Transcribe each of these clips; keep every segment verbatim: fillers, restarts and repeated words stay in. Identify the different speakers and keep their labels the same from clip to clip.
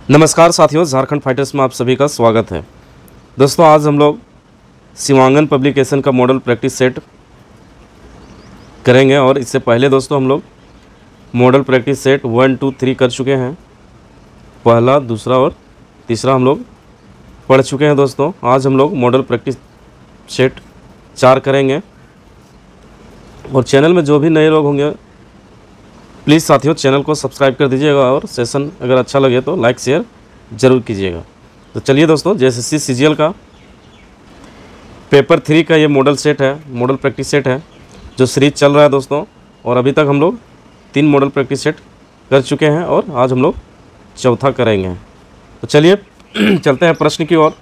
Speaker 1: नमस्कार साथियों, झारखंड फाइटर्स में आप सभी का स्वागत है। दोस्तों, आज हम लोग शिवांगन पब्लिकेशन का मॉडल प्रैक्टिस सेट करेंगे और इससे पहले दोस्तों हम लोग model practice set one two three कर चुके हैं। पहला, दूसरा और तीसरा हम लोग पढ़ चुके हैं। दोस्तों, आज हम लोग मॉडल प्रैक्टिस सेट चार करेंगे। और चैनल में जो भी नए लोग होंगे प्लीज़ साथियों चैनल को सब्सक्राइब कर दीजिएगा और सेशन अगर अच्छा लगे तो लाइक शेयर ज़रूर कीजिएगा। तो चलिए दोस्तों, जेएसएससी सीजीएल का पेपर थ्री का ये मॉडल सेट है, मॉडल प्रैक्टिस सेट है जो सीरीज चल रहा है दोस्तों। और अभी तक हम लोग तीन मॉडल प्रैक्टिस सेट कर चुके हैं और आज हम लोग चौथा करेंगे। तो चलिए चलते हैं प्रश्न की ओर।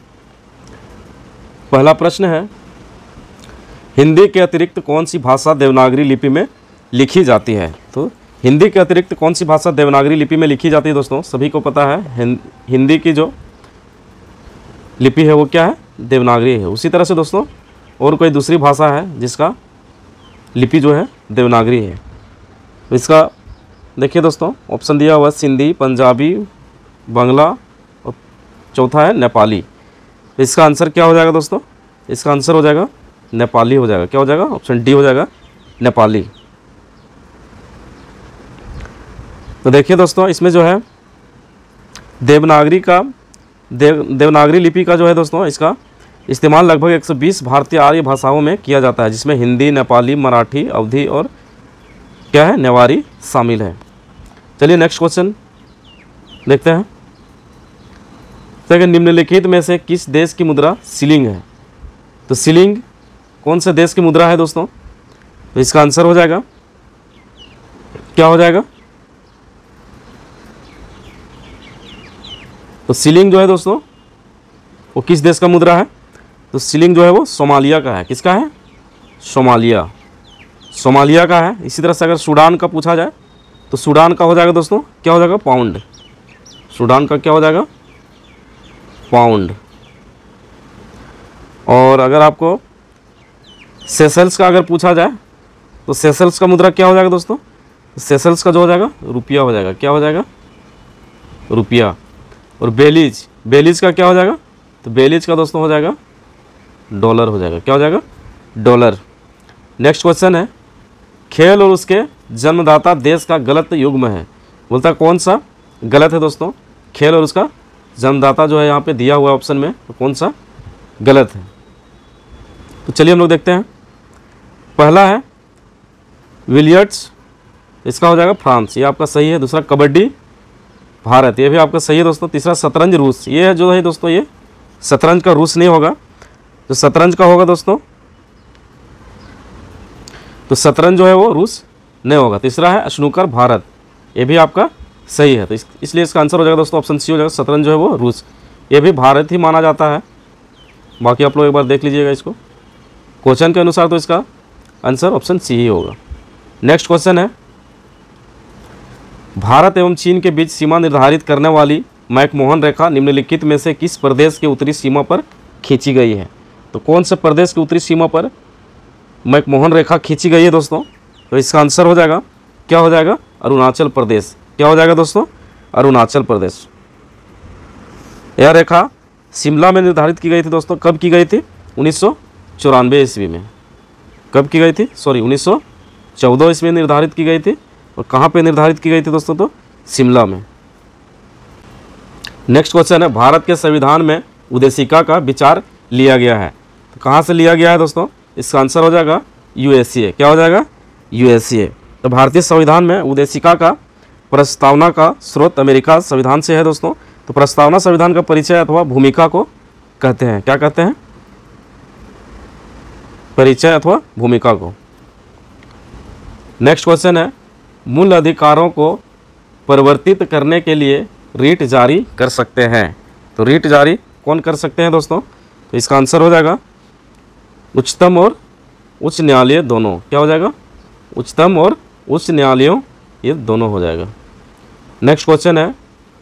Speaker 1: पहला प्रश्न है, हिंदी के अतिरिक्त कौन सी भाषा देवनागरी लिपि में लिखी जाती है? तो हिंदी के अतिरिक्त कौन सी भाषा देवनागरी लिपि में लिखी जाती है? दोस्तों सभी को पता है हिंदी की जो लिपि है वो क्या है? देवनागरी है। उसी तरह से दोस्तों और कोई दूसरी भाषा है जिसका लिपि जो है देवनागरी है। तो इसका देखिए दोस्तों, ऑप्शन दिया हुआ सिंधी, पंजाबी, बांग्ला और चौथा है नेपाली। तो इसका आंसर क्या हो जाएगा दोस्तों? इसका आंसर हो जाएगा नेपाली हो जाएगा। क्या हो जाएगा? ऑप्शन डी हो जाएगा, नेपाली। तो देखिए दोस्तों, इसमें जो है देवनागरी का देव देवनागरी लिपि का जो है दोस्तों, इसका इस्तेमाल लगभग एक सौ बीस भारतीय आर्य भाषाओं में किया जाता है, जिसमें हिंदी, नेपाली, मराठी, अवधी और क्या है नेवारी शामिल है। चलिए नेक्स्ट क्वेश्चन देखते हैं। देखिए, निम्नलिखित में से किस देश की मुद्रा शिलिंग है? तो शिलिंग कौन से देश की मुद्रा है दोस्तों? तो इसका आंसर हो जाएगा, क्या हो जाएगा? तो शिलिंग जो है दोस्तों वो किस देश का मुद्रा है? तो शिलिंग जो है वो सोमालिया का है। किसका है? सोमालिया, सोमालिया का है। इसी तरह से अगर सूडान का पूछा जाए तो सूडान का हो जाएगा दोस्तों, क्या हो जाएगा? पाउंड। सूडान का क्या हो जाएगा? पाउंड। और अगर आपको सेशल्स का अगर पूछा जाए तो सेशल्स का मुद्रा क्या हो जाएगा दोस्तों? सेशल्स का जो हो जाएगा रुपया हो जाएगा। क्या हो जाएगा? रुपया। और बेलीज, बेलीज का क्या हो जाएगा? तो बेलीज का दोस्तों हो जाएगा डॉलर हो जाएगा। क्या हो जाएगा? डॉलर। नेक्स्ट क्वेश्चन है, खेल और उसके जन्मदाता देश का गलत युग्म है। बोलता कौन सा गलत है दोस्तों? खेल और उसका जन्मदाता जो है यहाँ पे दिया हुआ ऑप्शन में, तो कौन सा गलत है? तो चलिए हम लोग देखते हैं। पहला है विलियर्ड्स, इसका हो जाएगा फ्रांस, ये आपका सही है। दूसरा कबड्डी भारत, ये भी आपका सही है दोस्तों। तीसरा शतरंज रूस, ये जो है दोस्तों ये शतरंज का रूस नहीं होगा, तो शतरंज का होगा दोस्तों, तो शतरंज जो है वो रूस नहीं होगा। तीसरा है स्नूकर भारत, ये भी आपका सही है। तो इस, इसलिए इसका आंसर हो जाएगा दोस्तों ऑप्शन सी हो जाएगा, शतरंज जो है वो रूस, ये भी भारत ही माना जाता है। बाकी आप लोग एक बार देख लीजिएगा इसको क्वेश्चन के अनुसार, तो इसका आंसर ऑप्शन सी ही होगा। नेक्स्ट क्वेश्चन है, भारत एवं चीन के बीच सीमा निर्धारित करने वाली मैकमोहन रेखा निम्नलिखित में से किस प्रदेश के उत्तरी सीमा पर खींची गई है? तो कौन से प्रदेश की उत्तरी सीमा पर मैकमोहन रेखा खींची गई है दोस्तों? तो इसका आंसर हो जाएगा, क्या हो जाएगा? अरुणाचल प्रदेश। क्या हो जाएगा दोस्तों? अरुणाचल प्रदेश। यह रेखा शिमला में निर्धारित की गई थी दोस्तों। कब की गई थी? उन्नीस सौ चौरानवे ईस्वी में। कब की गई थी? सॉरी उन्नीस सौ चौदह ईस्वी में निर्धारित की गई थी। और कहाँ पे निर्धारित की गई थी दोस्तों? तो शिमला में। नेक्स्ट क्वेश्चन है, भारत के संविधान में उद्देशिका का विचार लिया गया है, तो कहाँ से लिया गया है दोस्तों? इसका आंसर हो जाएगा यूएसए। क्या हो जाएगा? यूएसए। तो भारतीय संविधान में उद्देशिका का प्रस्तावना का स्रोत अमेरिका संविधान से है दोस्तों। तो प्रस्तावना संविधान का परिचय अथवा भूमिका को कहते हैं। क्या कहते हैं? परिचय अथवा भूमिका को। नेक्स्ट क्वेश्चन है, मूल अधिकारों को परिवर्तित करने के लिए रीट जारी कर सकते हैं। तो रीट जारी कौन कर सकते हैं दोस्तों? तो इसका आंसर हो जाएगा उच्चतम और उच्च न्यायालय दोनों। क्या हो जाएगा? उच्चतम और उच्च न्यायालयों, ये दोनों हो जाएगा। नेक्स्ट क्वेश्चन है,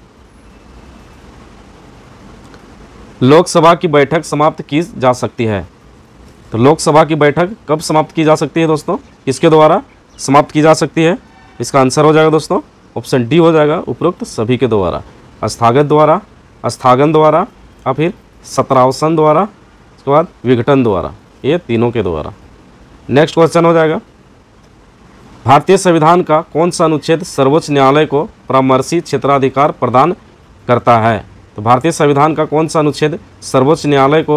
Speaker 1: लोकसभा की बैठक समाप्त की जा सकती है। तो लोकसभा की बैठक कब समाप्त की जा सकती है दोस्तों? किसके द्वारा समाप्त की जा सकती है? इसका आंसर हो जाएगा दोस्तों ऑप्शन डी हो जाएगा, उपरोक्त सभी के द्वारा। स्थगन द्वारा, स्थगन द्वारा या फिर सत्रावसान द्वारा, उसके बाद विघटन द्वारा, ये तीनों के द्वारा। नेक्स्ट क्वेश्चन हो जाएगा, भारतीय संविधान का कौन सा अनुच्छेद सर्वोच्च न्यायालय को परामर्शी क्षेत्राधिकार प्रदान करता है? तो भारतीय संविधान का कौन सा अनुच्छेद सर्वोच्च न्यायालय को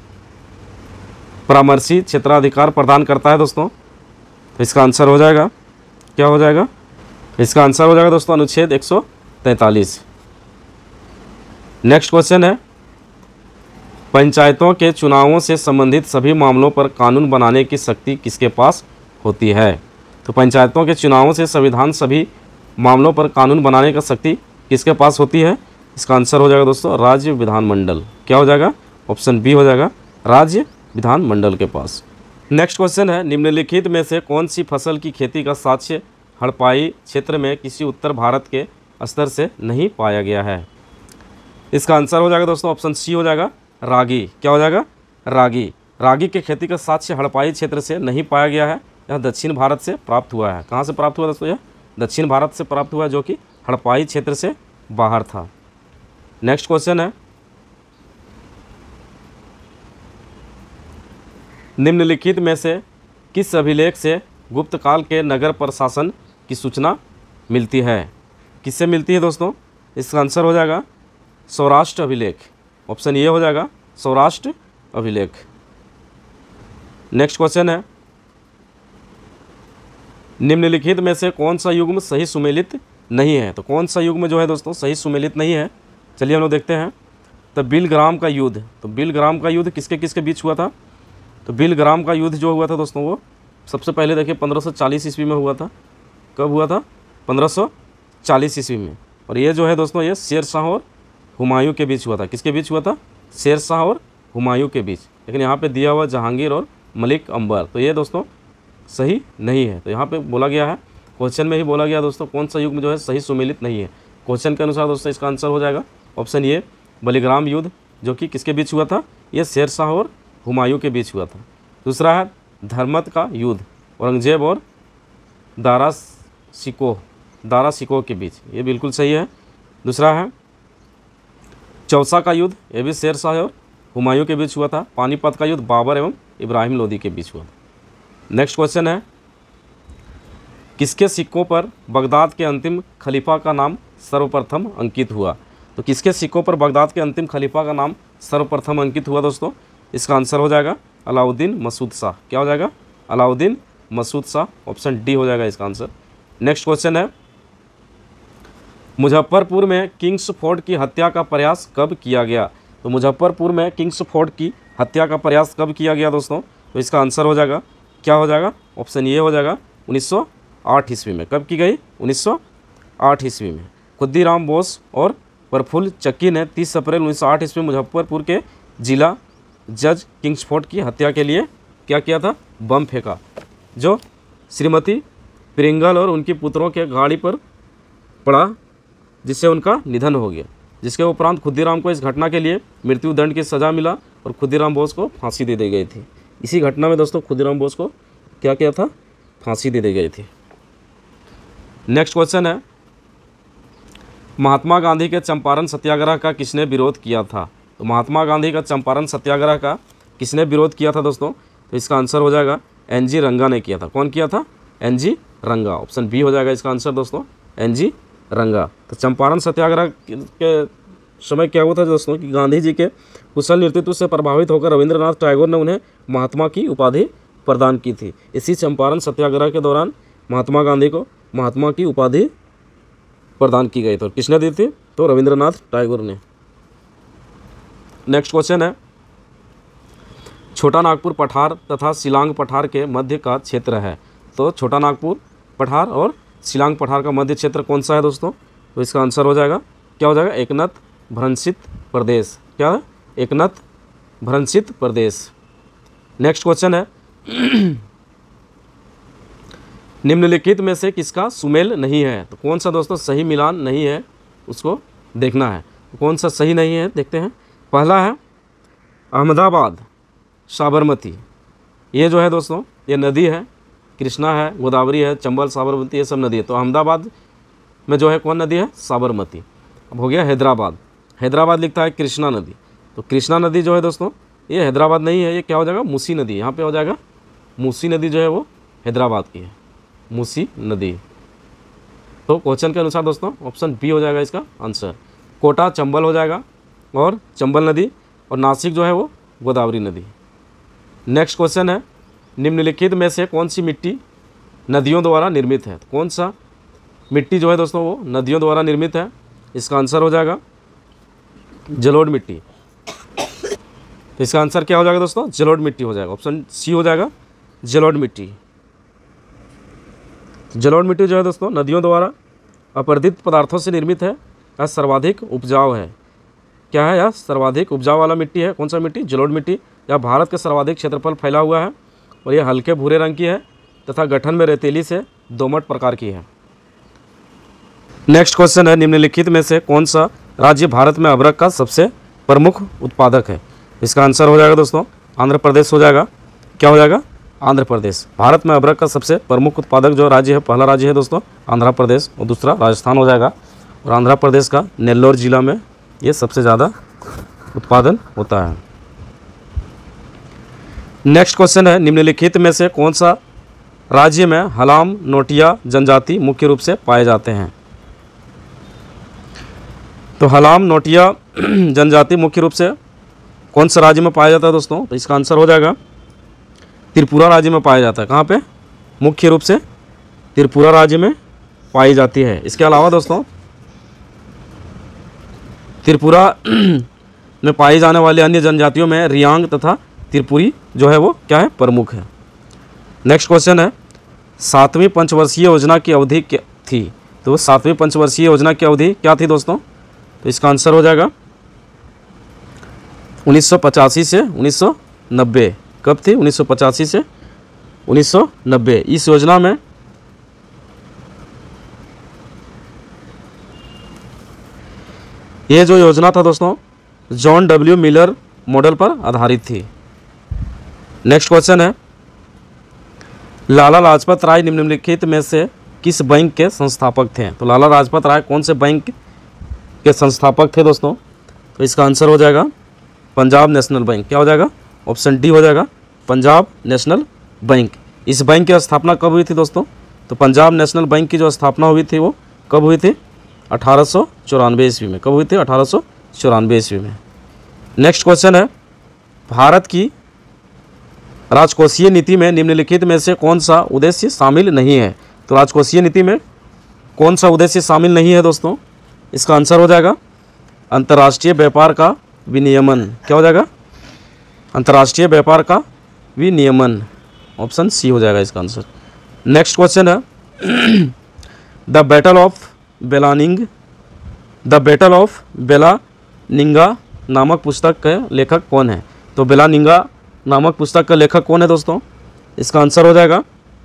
Speaker 1: परामर्शी क्षेत्राधिकार प्रदान करता है दोस्तों? तो इसका आंसर हो जाएगा, क्या हो जाएगा? इसका आंसर हो जाएगा दोस्तों अनुच्छेद एक सौ तैंतालीस। नेक्स्ट क्वेश्चन है, पंचायतों के चुनावों से संबंधित सभी मामलों पर कानून बनाने की शक्ति किसके पास होती है? तो पंचायतों के चुनावों से संविधान सभी मामलों पर कानून बनाने का शक्ति किसके पास होती है? इसका आंसर हो जाएगा दोस्तों राज्य विधानमंडल। क्या हो जाएगा? ऑप्शन बी हो जाएगा, राज्य विधानमंडल के पास। नेक्स्ट क्वेश्चन है, निम्नलिखित में से कौन सी फसल की खेती का साक्ष्य हड़प्पाई क्षेत्र में किसी उत्तर भारत के स्तर से नहीं पाया गया है? इसका आंसर हो जाएगा दोस्तों ऑप्शन सी हो जाएगा, रागी। क्या हो जाएगा? रागी। रागी की खेती का साक्ष्य हड़प्पाई क्षेत्र से नहीं पाया गया है, यह दक्षिण भारत से प्राप्त हुआ है। कहाँ से प्राप्त हुआ दोस्तों? यह दक्षिण भारत से प्राप्त हुआ है, जो कि हड़प्पाई क्षेत्र से बाहर था। नेक्स्ट क्वेश्चन है, निम्नलिखित में से किस अभिलेख से गुप्त काल के नगर प्रशासन की सूचना मिलती है? किससे मिलती है दोस्तों? इसका आंसर हो जाएगा सौराष्ट्र अभिलेख। ऑप्शन ए हो जाएगा सौराष्ट्र अभिलेख। नेक्स्ट क्वेश्चन है, निम्नलिखित में से कौन सा युग्म सही सुमेलित नहीं है? तो कौन सा युग्म जो है दोस्तों सही सुमेलित नहीं है? चलिए हम लोग देखते हैं। तो बिलग्राम का युद्ध, तो बिलग्राम का युद्ध किसके किसके बीच हुआ था? तो बिलग्राम का युद्ध जो हुआ था दोस्तों वो सबसे पहले देखिए पंद्रह सौ चालीस ईस्वी में हुआ था। कब हुआ था? पंद्रह सौ चालीस ईस्वी में। और ये जो है दोस्तों ये शेर शाह और हुमायूं के बीच हुआ था। किसके बीच हुआ था? शेर शाह और हुमायूं के बीच। लेकिन यहाँ पे दिया हुआ जहांगीर और मलिक अंबर, तो ये दोस्तों सही नहीं है। तो यहाँ पे बोला गया है, क्वेश्चन में ही बोला गया दोस्तों कौन सा युग्म जो है सही सुमेलित नहीं है। क्वेश्चन के अनुसार दोस्तों इसका आंसर हो जाएगा ऑप्शन ए बलिग्राम युद्ध, जो कि किसके बीच हुआ था? ये शेर शाह और हुमायूं के बीच हुआ था। दूसरा है धर्मत का युद्ध, औरंगजेब और दारा शिकोह दारा शिकोह के बीच, ये बिल्कुल सही है। दूसरा है चौसा का युद्ध, ये भी शेर शाह और हुमायूं के बीच हुआ था। पानीपत का युद्ध बाबर एवं इब्राहिम लोदी के बीच हुआ। नेक्स्ट क्वेश्चन है, किसके सिक्कों पर बगदाद के अंतिम खलीफा का नाम सर्वप्रथम अंकित हुआ? तो किसके सिक्कों पर बगदाद के अंतिम खलीफा का नाम सर्वप्रथम अंकित हुआ दोस्तों? इसका आंसर हो जाएगा अलाउद्दीन मसूद शाह। क्या हो जाएगा? अलाउद्दीन मसूद शाह। ऑप्शन डी हो जाएगा इसका आंसर। नेक्स्ट क्वेश्चन है, मुजफ्फरपुर में किंग्स फोर्ट की हत्या का प्रयास कब किया गया? तो मुजफ्फरपुर में किंग्स फोर्ट की हत्या का प्रयास कब किया गया दोस्तों? तो इसका आंसर हो जाएगा, क्या हो जाएगा? ऑप्शन ए हो जाएगा उन्नीस सौ आठ ईस्वी में। कब की गई? उन्नीस सौ आठ ईस्वी में। खुद्दीराम बोस और प्रफुल्ल चक्की ने तीस अप्रैल उन्नीस सौ आठ ईस्वी में मुजफ्फरपुर के जिला जज किंग्सफोर्ड की हत्या के लिए क्या किया था? बम फेंका, जो श्रीमती प्रिंगल और उनकी पुत्रों के गाड़ी पर पड़ा, जिससे उनका निधन हो गया। जिसके उपरांत खुद्दीराम को इस घटना के लिए मृत्युदंड की सज़ा मिला और खुद्दीराम बोस को फांसी दे दी गई थी। इसी घटना में दोस्तों खुद्दीराम बोस को क्या किया था? फांसी दे दी गई थी। नेक्स्ट क्वेश्चन है, महात्मा गांधी के चंपारण सत्याग्रह का किसने विरोध किया था? तो महात्मा गांधी का चंपारण सत्याग्रह का किसने विरोध किया था दोस्तों? तो इसका आंसर हो जाएगा एन जी रंगा ने किया था। कौन किया था? एन जी रंगा। ऑप्शन बी हो जाएगा इसका आंसर दोस्तों, एन जी रंगा। तो चंपारण सत्याग्रह के समय क्या हुआ था दोस्तों कि गांधी जी के कुशल नेतृत्व से प्रभावित होकर रविंद्रनाथ टैगोर ने उन्हें महात्मा की उपाधि प्रदान की थी। इसी चंपारण सत्याग्रह के दौरान महात्मा गांधी को महात्मा की उपाधि प्रदान की गई। तो किसने दी थी? तो रविंद्रनाथ टैगोर ने। नेक्स्ट क्वेश्चन है, छोटा नागपुर पठार तथा शिलांग पठार के मध्य का क्षेत्र है। तो छोटा नागपुर पठार और शिलांग पठार का मध्य क्षेत्र कौन सा है दोस्तों? तो इसका आंसर हो जाएगा, क्या हो जाएगा? एकनत भ्रंशित प्रदेश। क्या है? एकनत भ्रंशित प्रदेश। नेक्स्ट क्वेश्चन है, निम्नलिखित में से किसका सुमेल नहीं है? तो कौन सा दोस्तों सही मिलान नहीं है उसको देखना है। तो कौन सा सही नहीं है देखते हैं। पहला है अहमदाबाद साबरमती, ये जो है दोस्तों ये नदी है, कृष्णा है, गोदावरी है, चंबल, साबरमती, ये सब नदी है। तो अहमदाबाद में जो है कौन नदी है? साबरमती। अब हो गया हैदराबाद। हैदराबाद लिखता है कृष्णा नदी, तो कृष्णा नदी जो है दोस्तों ये हैदराबाद नहीं है, ये क्या हो जाएगा, मूसी नदी। यहाँ पे हो जाएगा मूसी नदी जो है वो हैदराबाद की है, मूसी नदी। तो क्वेश्चन के अनुसार दोस्तों ऑप्शन बी हो जाएगा इसका आंसर। कोटा चंबल हो जाएगा और चंबल नदी, और नासिक जो है वो गोदावरी नदी। नेक्स्ट क्वेश्चन है, निम्नलिखित में से कौन सी मिट्टी नदियों द्वारा निर्मित है। तो कौन सा मिट्टी जो है दोस्तों वो नदियों द्वारा निर्मित है, इसका आंसर हो जाएगा जलोढ़ मिट्टी। तो इसका आंसर क्या हो जाएगा दोस्तों, जलोढ़ मिट्टी हो जाएगा, ऑप्शन सी हो जाएगा जलोढ़ मिट्टी। जलोढ़ मिट्टी जो है दोस्तों नदियों द्वारा अपरदित पदार्थों से निर्मित है, यह सर्वाधिक उपजाऊ है। क्या है, यह सर्वाधिक उपजाऊ वाला मिट्टी है। कौन सा मिट्टी, जलोढ़ मिट्टी। यह भारत के सर्वाधिक क्षेत्रफल फैला हुआ है और यह हल्के भूरे रंग की है तथा गठन में रेतीली से दोमट प्रकार की है। नेक्स्ट क्वेश्चन है, निम्नलिखित में से कौन सा राज्य भारत में अदरक का सबसे प्रमुख उत्पादक है। इसका आंसर हो जाएगा दोस्तों आंध्र प्रदेश हो जाएगा। क्या हो जाएगा, आंध्र प्रदेश। भारत में अदरक का सबसे प्रमुख उत्पादक जो राज्य है, पहला राज्य है दोस्तों आंध्र प्रदेश, और दूसरा राजस्थान हो जाएगा। और आंध्र प्रदेश का नेल्लोर जिला में ये सबसे ज़्यादा उत्पादन होता है। नेक्स्ट क्वेश्चन है, निम्नलिखित में से कौन सा राज्य में हलाम नोटिया जनजाति मुख्य रूप से पाए जाते हैं। तो हलाम नोटिया जनजाति मुख्य रूप से कौन सा राज्य में पाया जाता है दोस्तों, तो इसका आंसर हो जाएगा त्रिपुरा राज्य में पाया जाता है। कहाँ पे, मुख्य रूप से त्रिपुरा राज्य में पाई जाती है। इसके अलावा दोस्तों त्रिपुरा में पाई जाने वाली अन्य जनजातियों में रियांग तथा त्रिपुरी जो है वो क्या है, प्रमुख है। नेक्स्ट क्वेश्चन है, सातवीं पंचवर्षीय योजना की अवधि क्या थी। तो सातवीं पंचवर्षीय योजना की अवधि क्या थी दोस्तों, तो इसका आंसर हो जाएगा उन्नीस सौ पचासी से उन्नीस सौ नब्बे। कब थी, उन्नीस सौ पचासी से उन्नीस सौ नब्बे। इस योजना में ये जो योजना था दोस्तों जॉन डब्ल्यू मिलर मॉडल पर आधारित थी। नेक्स्ट क्वेश्चन है, लाला लाजपत राय निम्नलिखित में से किस बैंक के संस्थापक थे। तो लाला लाजपत राय कौन से बैंक के संस्थापक थे दोस्तों, तो इसका आंसर हो जाएगा पंजाब नेशनल बैंक। क्या हो जाएगा, ऑप्शन डी हो जाएगा पंजाब नेशनल बैंक। इस बैंक की स्थापना कब हुई थी दोस्तों, तो पंजाब नेशनल बैंक की जो स्थापना हुई थी वो कब हुई थी, अठारह सौ चौरानवे ईस्वी में। कब हुई थी, अठारह सौ चौरानवे ईस्वी में। नेक्स्ट क्वेश्चन है, भारत की राजकोषीय नीति में निम्नलिखित में से कौन सा उद्देश्य शामिल नहीं है। तो राजकोषीय नीति में कौन सा उद्देश्य शामिल नहीं है दोस्तों, इसका आंसर हो जाएगा अंतर्राष्ट्रीय व्यापार का विनियमन। क्या हो जाएगा, अंतर्राष्ट्रीय व्यापार का विनियमन, ऑप्शन सी हो जाएगा इसका आंसर। नेक्स्ट क्वेश्चन है, द बैटल ऑफ बेलानिंग द बैटल ऑफ बेलानिंगा नामक पुस्तक के लेखक कौन है। तो बेलानिंगा नामक पुस्तक का लेखक कौन है दोस्तों, इसका आंसर हो जाएगा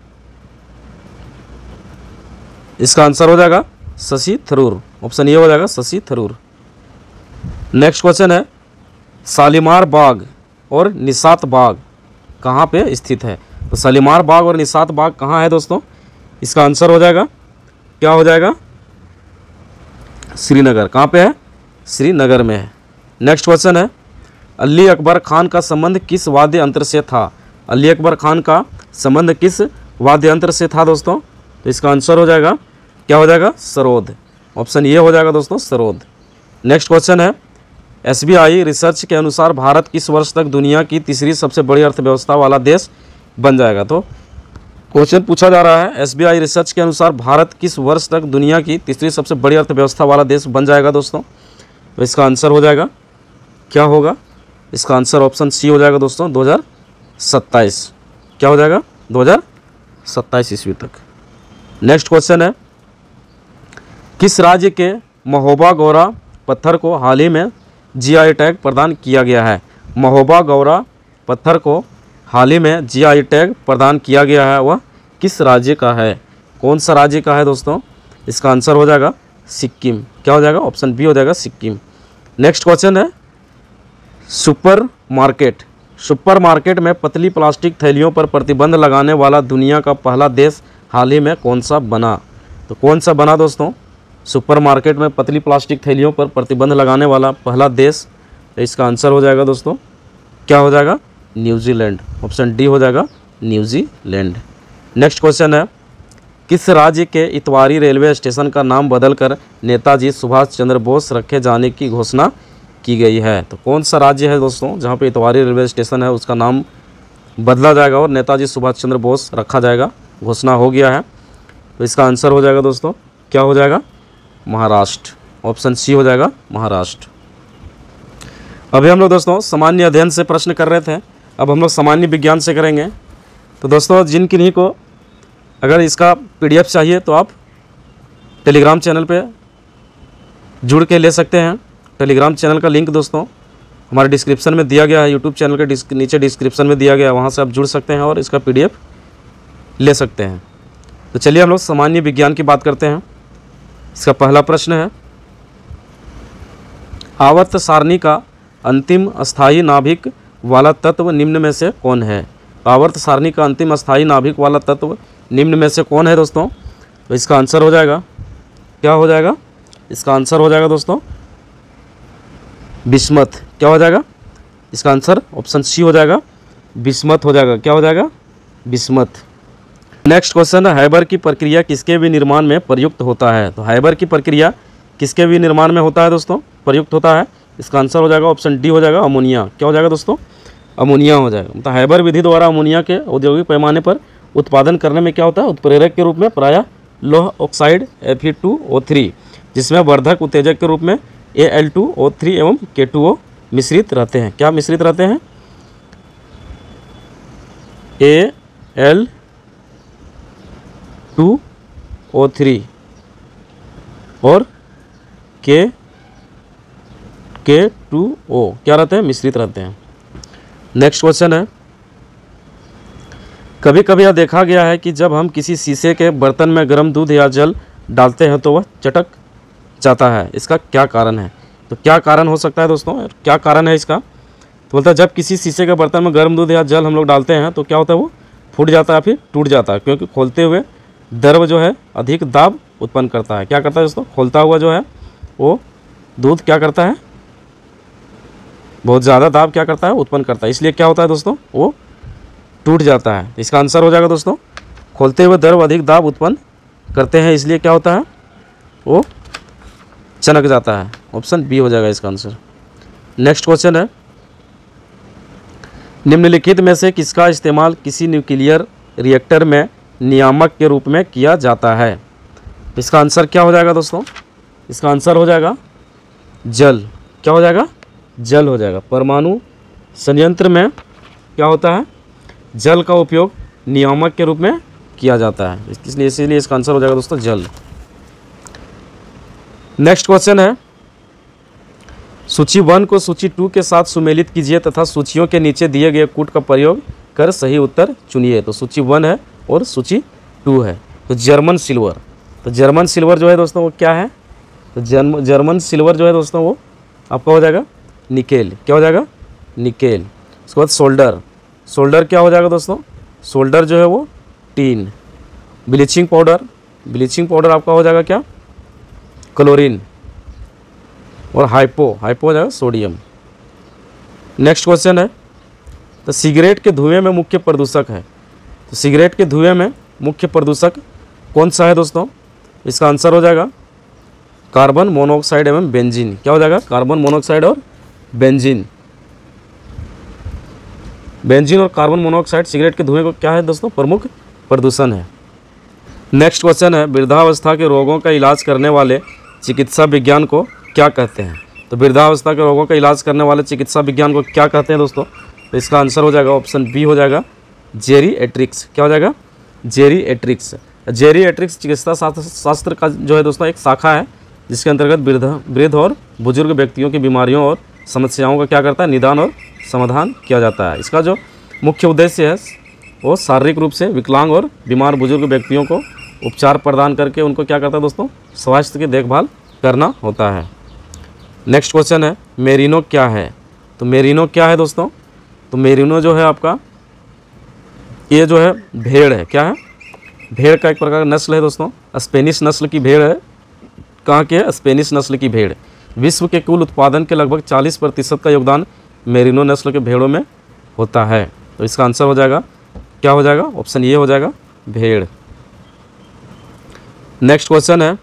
Speaker 1: इसका आंसर हो जाएगा शशि थरूर। ऑप्शन ये हो जाएगा शशि थरूर। नेक्स्ट क्वेश्चन है, शालीमार बाग और निशात बाग कहाँ पे स्थित है। तो शालीमार बाग और निशात बाग कहाँ है दोस्तों, इसका आंसर हो जाएगा क्या हो जाएगा, श्रीनगर। कहाँ पे है, श्रीनगर में है। नेक्स्ट क्वेश्चन है, अली अकबर खान का संबंध किस वाद्य यंत्र से था। अली अकबर खान का संबंध किस वाद्य यंत्र से था दोस्तों, तो इसका आंसर हो जाएगा क्या हो जाएगा, सरोद। ऑप्शन ये हो जाएगा दोस्तों सरोद। नेक्स्ट क्वेश्चन है, एसबीआई रिसर्च के अनुसार भारत किस वर्ष तक दुनिया की तीसरी सबसे बड़ी अर्थव्यवस्था वाला देश बन जाएगा। तो क्वेश्चन पूछा जा रहा है, एसबीआई रिसर्च के अनुसार भारत किस वर्ष तक दुनिया की तीसरी सबसे बड़ी अर्थव्यवस्था वाला देश बन जाएगा दोस्तों। तो इसका आंसर हो जाएगा क्या होगा, इसका आंसर ऑप्शन सी हो जाएगा दोस्तों दो हज़ार सत्ताईस। क्या हो जाएगा, दो हज़ार सत्ताईस ईस्वी तक। नेक्स्ट क्वेश्चन है, किस राज्य के महोबा गौरा पत्थर को हाल ही में जीआई टैग प्रदान किया गया है। महोबा गौरा पत्थर को हाल ही में जीआई टैग प्रदान किया गया है, वह किस राज्य का है। कौन सा राज्य का है दोस्तों, इसका आंसर हो जाएगा सिक्किम। क्या हो जाएगा, ऑप्शन बी हो जाएगा सिक्किम। नेक्स्ट क्वेश्चन है, सुपर मार्केट सुपर मार्केट में पतली प्लास्टिक थैलियों पर प्रतिबंध लगाने वाला दुनिया का पहला देश हाल ही में कौन सा बना। तो कौन सा बना दोस्तों, सुपरमार्केट में पतली प्लास्टिक थैलियों पर प्रतिबंध लगाने वाला पहला देश, तो इसका आंसर हो जाएगा दोस्तों, क्या हो जाएगा, न्यूजीलैंड। ऑप्शन डी हो जाएगा न्यूजीलैंड। नेक्स्ट क्वेश्चन है, किस राज्य के इतवारी रेलवे स्टेशन का नाम बदलकर नेताजी सुभाष चंद्र बोस रखे जाने की घोषणा की गई है? तो कौन सा राज्य है दोस्तों जहाँ पे इतवारी रेलवे स्टेशन है उसका नाम बदला जाएगा और नेताजी सुभाष चंद्र बोस रखा जाएगा, घोषणा हो गया है। तो इसका आंसर हो जाएगा दोस्तों, क्या हो जाएगा, महाराष्ट्र। ऑप्शन सी हो जाएगा महाराष्ट्र। अभी हम लोग दोस्तों सामान्य अध्ययन से प्रश्न कर रहे थे, अब हम लोग सामान्य विज्ञान से करेंगे। तो दोस्तों जिन किन्हीं को अगर इसका पीडीएफ चाहिए तो आप टेलीग्राम चैनल पे जुड़ के ले सकते हैं। टेलीग्राम चैनल का लिंक दोस्तों हमारे डिस्क्रिप्शन में दिया गया है, यूट्यूब चैनल के डिस्क, नीचे डिस्क्रिप्शन में दिया गया है, वहाँ से आप जुड़ सकते हैं और इसका पीडीएफ ले सकते हैं। तो चलिए हम लोग सामान्य विज्ञान की बात करते हैं। इसका पहला प्रश्न है, आवर्त सारणी का अंतिम अस्थायी नाभिक वाला तत्व निम्न में से कौन है? आवर्त सारणी का अंतिम अस्थायी नाभिक वाला तत्व निम्न में से कौन है दोस्तों? तो इसका आंसर हो जाएगा, क्या हो जाएगा, इसका आंसर हो जाएगा दोस्तों बिस्मथ। क्या हो जाएगा, इसका आंसर ऑप्शन सी हो जाएगा बिस्मथ हो जाएगा। क्या हो जाएगा, बिस्मथ। नेक्स्ट क्वेश्चन है, हाइबर की प्रक्रिया किसके भी निर्माण में प्रयुक्त होता है? तो हाइबर की प्रक्रिया किसके भी निर्माण में होता है दोस्तों, प्रयुक्त होता है? इसका आंसर हो जाएगा ऑप्शन डी हो जाएगा अमोनिया। क्या हो जाएगा दोस्तों, अमोनिया हो जाएगा। मतलब हाइबर विधि द्वारा अमोनिया के औद्योगिक पैमाने पर उत्पादन करने में क्या होता है, उत्प्रेरक के रूप में प्रायः लोह oxide F E two O three जिसमें वर्धक उत्तेजक के रूप में A L two O three एवं के टू ओ मिश्रित रहते हैं। क्या मिश्रित रहते हैं, A L two O three और के के टू ओ क्या रहते हैं, मिश्रित रहते हैं। नेक्स्ट क्वेश्चन है, कभी कभी यह देखा गया है कि जब हम किसी शीशे के बर्तन में गर्म दूध या जल डालते हैं तो वह चटक जाता है, इसका क्या कारण है? तो क्या कारण हो सकता है दोस्तों, क्या कारण है इसका? तो बोलता है जब किसी शीशे के बर्तन में गर्म दूध या जल हम लोग डालते हैं तो क्या होता है, वो फूट जाता है फिर टूट जाता है, क्योंकि खोलते हुए द्रव जो है अधिक दाब उत्पन्न करता है। क्या करता है दोस्तों, खोलता हुआ जो है वो दूध क्या करता है, बहुत ज़्यादा दाब क्या करता है, उत्पन्न करता है, इसलिए क्या होता है दोस्तों, वो टूट जाता है। इसका आंसर हो जाएगा दोस्तों, खोलते हुए द्रव अधिक दाब उत्पन्न करते हैं, इसलिए क्या होता है, वो चनक जाता है। ऑप्शन बी हो जाएगा इसका आंसर। नेक्स्ट क्वेश्चन है, निम्नलिखित में से किसका इस्तेमाल किसी न्यूक्लियर रिएक्टर में नियामक के रूप में किया जाता है? इसका आंसर क्या हो जाएगा दोस्तों, इसका आंसर हो जाएगा जल। क्या हो जाएगा, जल हो जाएगा। परमाणु संयंत्र में क्या होता है, जल का उपयोग नियामक के रूप में किया जाता है, इसलिए इसीलिए इसका आंसर हो जाएगा दोस्तों जल। नेक्स्ट क्वेश्चन है, सूची वन को सूची टू के साथ सुमेलित कीजिए तथा सूचियों के नीचे दिए गए कूट का प्रयोग कर सही उत्तर चुनिए। तो सूची वन है और सूची टू है। तो जर्मन सिल्वर, तो जर्मन सिल्वर जो है दोस्तों वो क्या है, तो जर्म जर्मन सिल्वर जो है दोस्तों वो आपका हो जाएगा निकेल। क्या हो जाएगा, निकेल। उसके बाद सोल्डर, सोल्डर क्या हो जाएगा दोस्तों, सोल्डर जो है वो tin. Bleaching powder, bleaching powder आपका हो जाएगा क्या, क्लोरीन। और हाइपो, हाइपो हो जाएगा सोडियम। नेक्स्ट क्वेश्चन है, तो सिगरेट के धुएं में मुख्य प्रदूषक है, तो सिगरेट के धुएं में मुख्य प्रदूषक कौन सा है दोस्तों? इसका आंसर हो जाएगा कार्बन मोनोऑक्साइड एवं बेंजीन। क्या हो जाएगा, कार्बन मोनोऑक्साइड और बेंजीन। बेंजीन और कार्बन मोनोऑक्साइड सिगरेट के धुएं को क्या है दोस्तों, प्रमुख प्रदूषण है। नेक्स्ट क्वेश्चन है, वृद्धावस्था के रोगों का इलाज करने वाले चिकित्सा विज्ञान को क्या कहते हैं? तो वृद्धावस्था के रोगों का इलाज करने वाले चिकित्सा विज्ञान को क्या कहते हैं दोस्तों? तो इसका आंसर हो जाएगा ऑप्शन बी हो जाएगा जेरिएट्रिक्स। क्या हो जाएगा, जेरिएट्रिक्स। जेरिएट्रिक्स चिकित्सा शास्त्र का जो है दोस्तों एक शाखा है जिसके अंतर्गत वृद्ध वृद्ध और बुजुर्ग व्यक्तियों की बीमारियों और समस्याओं का क्या करता है, निदान और समाधान किया जाता है। इसका जो मुख्य उद्देश्य है वो शारीरिक रूप से विकलांग और बीमार बुजुर्ग व्यक्तियों को उपचार प्रदान करके उनको क्या करता है दोस्तों, स्वास्थ्य की देखभाल करना होता है। नेक्स्ट क्वेश्चन है, मेरिनो क्या है? तो मेरिनो क्या है दोस्तों? तो मेरिनो जो है आपका ये जो है भेड़ है। क्या है, भेड़ का एक प्रकार का नस्ल है दोस्तों, स्पेनिश नस्ल की भेड़ है कहाँ की है? स्पेनिश नस्ल की भेड़। विश्व के कुल उत्पादन के लगभग चालीस प्रतिशत का योगदान मेरिनो नस्ल के भेड़ों में होता है। तो इसका आंसर हो जाएगा, क्या हो जाएगा? ऑप्शन ए हो जाएगा, भेड़। नेक्स्ट क्वेश्चन है,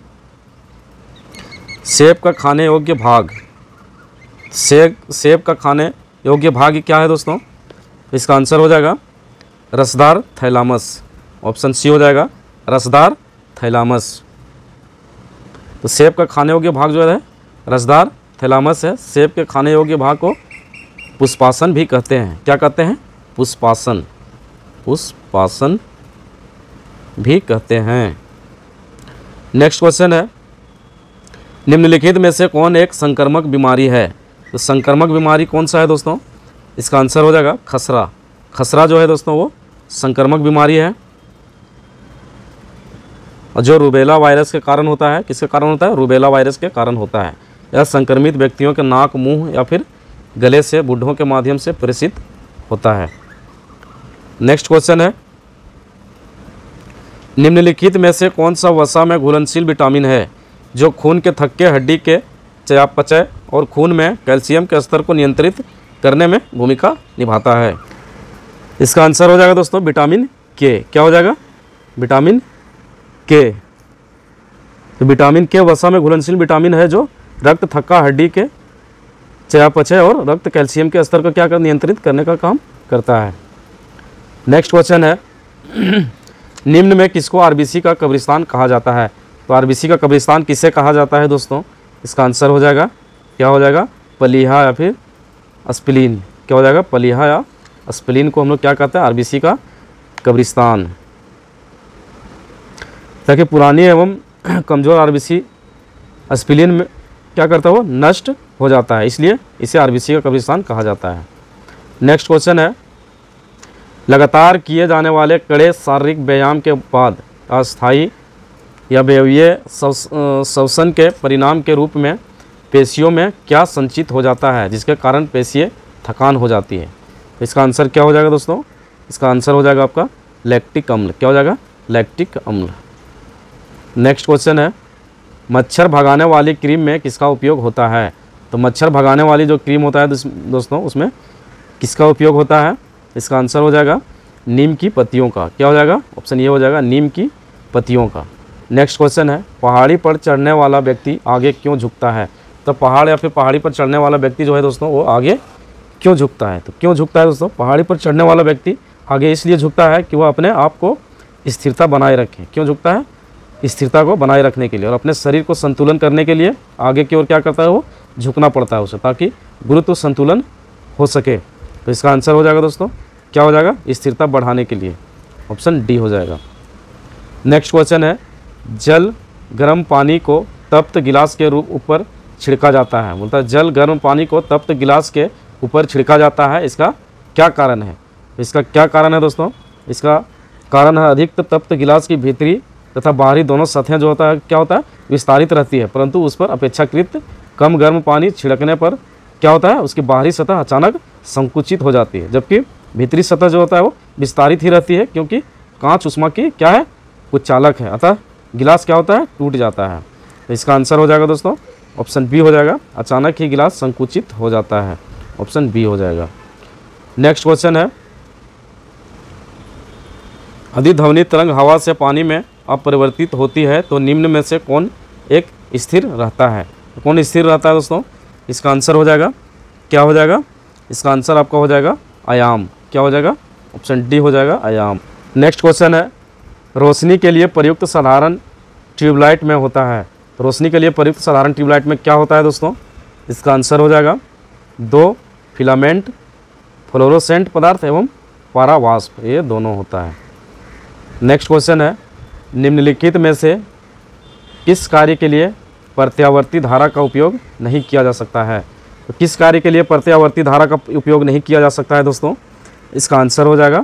Speaker 1: सेब का खाने योग्य भाग। सेब सेब का खाने योग्य भाग क्या है दोस्तों? इसका आंसर हो जाएगा रसदार थैलामस। ऑप्शन सी हो जाएगा, रसदार थैलामस। तो सेब का खाने योग्य भाग जो है रसदार थैलामस है। सेब के खाने योग्य भाग को पुष्पासन भी कहते हैं। क्या कहते हैं? पुष्पासन, पुष्पासन भी कहते हैं। नेक्स्ट क्वेश्चन है, निम्नलिखित में से कौन एक संक्रामक बीमारी है? तो संक्रामक बीमारी कौन सा है दोस्तों? इसका आंसर हो जाएगा खसरा। खसरा जो है दोस्तों वो संक्रामक बीमारी है, और जो रूबेला वायरस के कारण होता है। किसके कारण होता है? रूबेला वायरस के कारण होता है। यह संक्रमित व्यक्तियों के नाक, मुंह या फिर गले से बूढ़ों के माध्यम से प्रेषित होता है। नेक्स्ट क्वेश्चन है, निम्नलिखित में से कौन सा वसा में घुलनशील विटामिन है जो खून के थक्के, हड्डी के चयापचय और खून में कैल्शियम के स्तर को नियंत्रित करने में भूमिका निभाता है? इसका आंसर हो जाएगा दोस्तों विटामिन के। क्या हो जाएगा? विटामिन के। तो विटामिन के वसा में घुलनशील विटामिन है जो रक्त थक्का, हड्डी के चयापचय और रक्त कैल्शियम के स्तर को क्या कर नियंत्रित करने का काम करता है। नेक्स्ट क्वेश्चन है, निम्न में किसको आरबीसी का कब्रिस्तान कहा जाता है? तो आरबीसी का कब्रिस्तान किसे कहा जाता है दोस्तों? इसका आंसर हो जाएगा, क्या हो जाएगा? पलीहा या फिर अस्प्लीन। क्या हो जाएगा? पलीहा या अस्प्लीन को हम लोग क्या कहते हैं? आरबीसी का कब्रिस्तान। ताकि पुरानी एवं कमज़ोर आरबीसी अस्प्लीन में क्या करता है? वो नष्ट हो जाता है, इसलिए इसे आरबीसी का कब्रिस्तान कहा जाता है। नेक्स्ट क्वेश्चन है, लगातार किए जाने वाले कड़े शारीरिक व्यायाम के बाद अस्थायी या व्यवहारीय श्वसन के परिणाम के रूप में पेशियों में क्या संचित हो जाता है जिसके कारण पेशियाँ थकान हो जाती है? इसका आंसर क्या हो जाएगा दोस्तों? इसका आंसर हो जाएगा आपका लैक्टिक अम्ल। क्या हो जाएगा? लैक्टिक अम्ल। नेक्स्ट क्वेश्चन है, मच्छर भगाने वाली क्रीम में किसका उपयोग होता है? तो मच्छर भगाने वाली जो क्रीम होता है दोस्तों उसमें किसका उपयोग होता है? इसका आंसर हो जाएगा नीम की पत्तियों का। क्या हो जाएगा? ऑप्शन ये हो जाएगा, नीम की पत्तियों का। नेक्स्ट क्वेश्चन है, पहाड़ी पर चढ़ने वाला व्यक्ति आगे क्यों झुकता है? तो पहाड़ या फिर पहाड़ी पर चढ़ने वाला व्यक्ति जो है दोस्तों वो आगे क्यों झुकता है? तो क्यों झुकता है दोस्तों? पहाड़ी पर चढ़ने वाला व्यक्ति आगे इसलिए झुकता है कि वह अपने आप को स्थिरता बनाए रखे। क्यों झुकता है? स्थिरता को बनाए रखने के लिए और अपने शरीर को संतुलन करने के लिए आगे की ओर क्या करता है? वो झुकना पड़ता है उसे, ताकि गुरुत्व संतुलन हो सके। तो इसका आंसर हो जाएगा दोस्तों, क्या हो जाएगा? स्थिरता बढ़ाने के लिए। ऑप्शन डी हो जाएगा। नेक्स्ट क्वेश्चन है, जल गर्म पानी को तप्त गिलास के रूप ऊपर छिड़का जाता है। बोलता है जल गर्म पानी को तप्त गिलास के ऊपर छिड़का जाता है, इसका क्या कारण है? इसका क्या कारण है दोस्तों? इसका कारण है अधिक तप्त गिलास की भीतरी तथा बाहरी दोनों सतहें जो होता है क्या होता है? विस्तारित रहती है, परंतु उस पर अपेक्षाकृत कम गर्म पानी छिड़कने पर क्या होता है? उसकी बाहरी सतह अचानक संकुचित हो जाती है, जबकि भीतरी सतह जो होता है वो विस्तारित ही रहती है, क्योंकि कांच उष्मा की क्या है? कुछ चालक है, अतः गिलास क्या होता है? टूट जाता है। तो इसका आंसर हो जाएगा दोस्तों ऑप्शन बी हो जाएगा, अचानक ही गिलास संकुचित हो जाता है। ऑप्शन बी हो जाएगा। नेक्स्ट क्वेश्चन है, अधिध्वनि तरंग हवा से पानी में अपरिवर्तित होती है तो निम्न में से कौन एक स्थिर रहता है? तो कौन स्थिर रहता है दोस्तों? इसका आंसर हो जाएगा, क्या हो जाएगा? इसका आंसर आपका हो जाएगा आयाम। क्या हो जाएगा? ऑप्शन डी हो जाएगा आयाम। नेक्स्ट क्वेश्चन है, रोशनी के लिए प्रयुक्त साधारण ट्यूबलाइट में होता है। रोशनी के लिए प्रयुक्त साधारण ट्यूबलाइट में क्या होता है दोस्तों? इसका आंसर हो जाएगा दो फिलामेंट, फ्लोरोसेंट पदार्थ एवं पारावाष्प, ये दोनों होता है। नेक्स्ट क्वेश्चन है, निम्नलिखित में से किस कार्य के लिए प्रत्यावर्ती धारा का उपयोग नहीं किया जा सकता है? तो किस कार्य के लिए प्रत्यावर्ती धारा का उपयोग नहीं किया जा सकता है दोस्तों? इसका आंसर हो जाएगा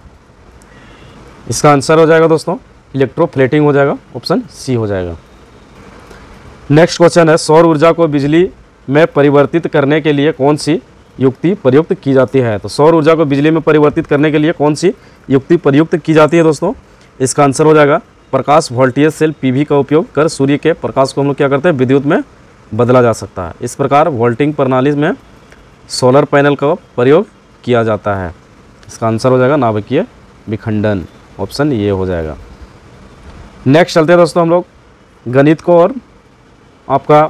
Speaker 1: इसका आंसर हो जाएगा दोस्तों इलेक्ट्रोप्लेटिंग हो जाएगा। ऑप्शन सी हो जाएगा। नेक्स्ट क्वेश्चन है, सौर ऊर्जा को बिजली में परिवर्तित करने के लिए कौन सी युक्ति प्रयुक्त की जाती है? तो सौर ऊर्जा को बिजली में परिवर्तित करने के लिए कौन सी युक्ति प्रयुक्त की जाती है दोस्तों? इसका आंसर हो जाएगा प्रकाश वोल्टेज सेल पीवी का उपयोग कर सूर्य के प्रकाश को हम लोग क्या करते हैं, विद्युत में बदला जा सकता है। इस प्रकार वोल्टिंग प्रणाली में सोलर पैनल का प्रयोग किया जाता है। इसका आंसर हो जाएगा नाभिकीय विखंडन, ऑप्शन ये हो जाएगा। नेक्स्ट चलते हैं दोस्तों हम लोग गणित को और आपका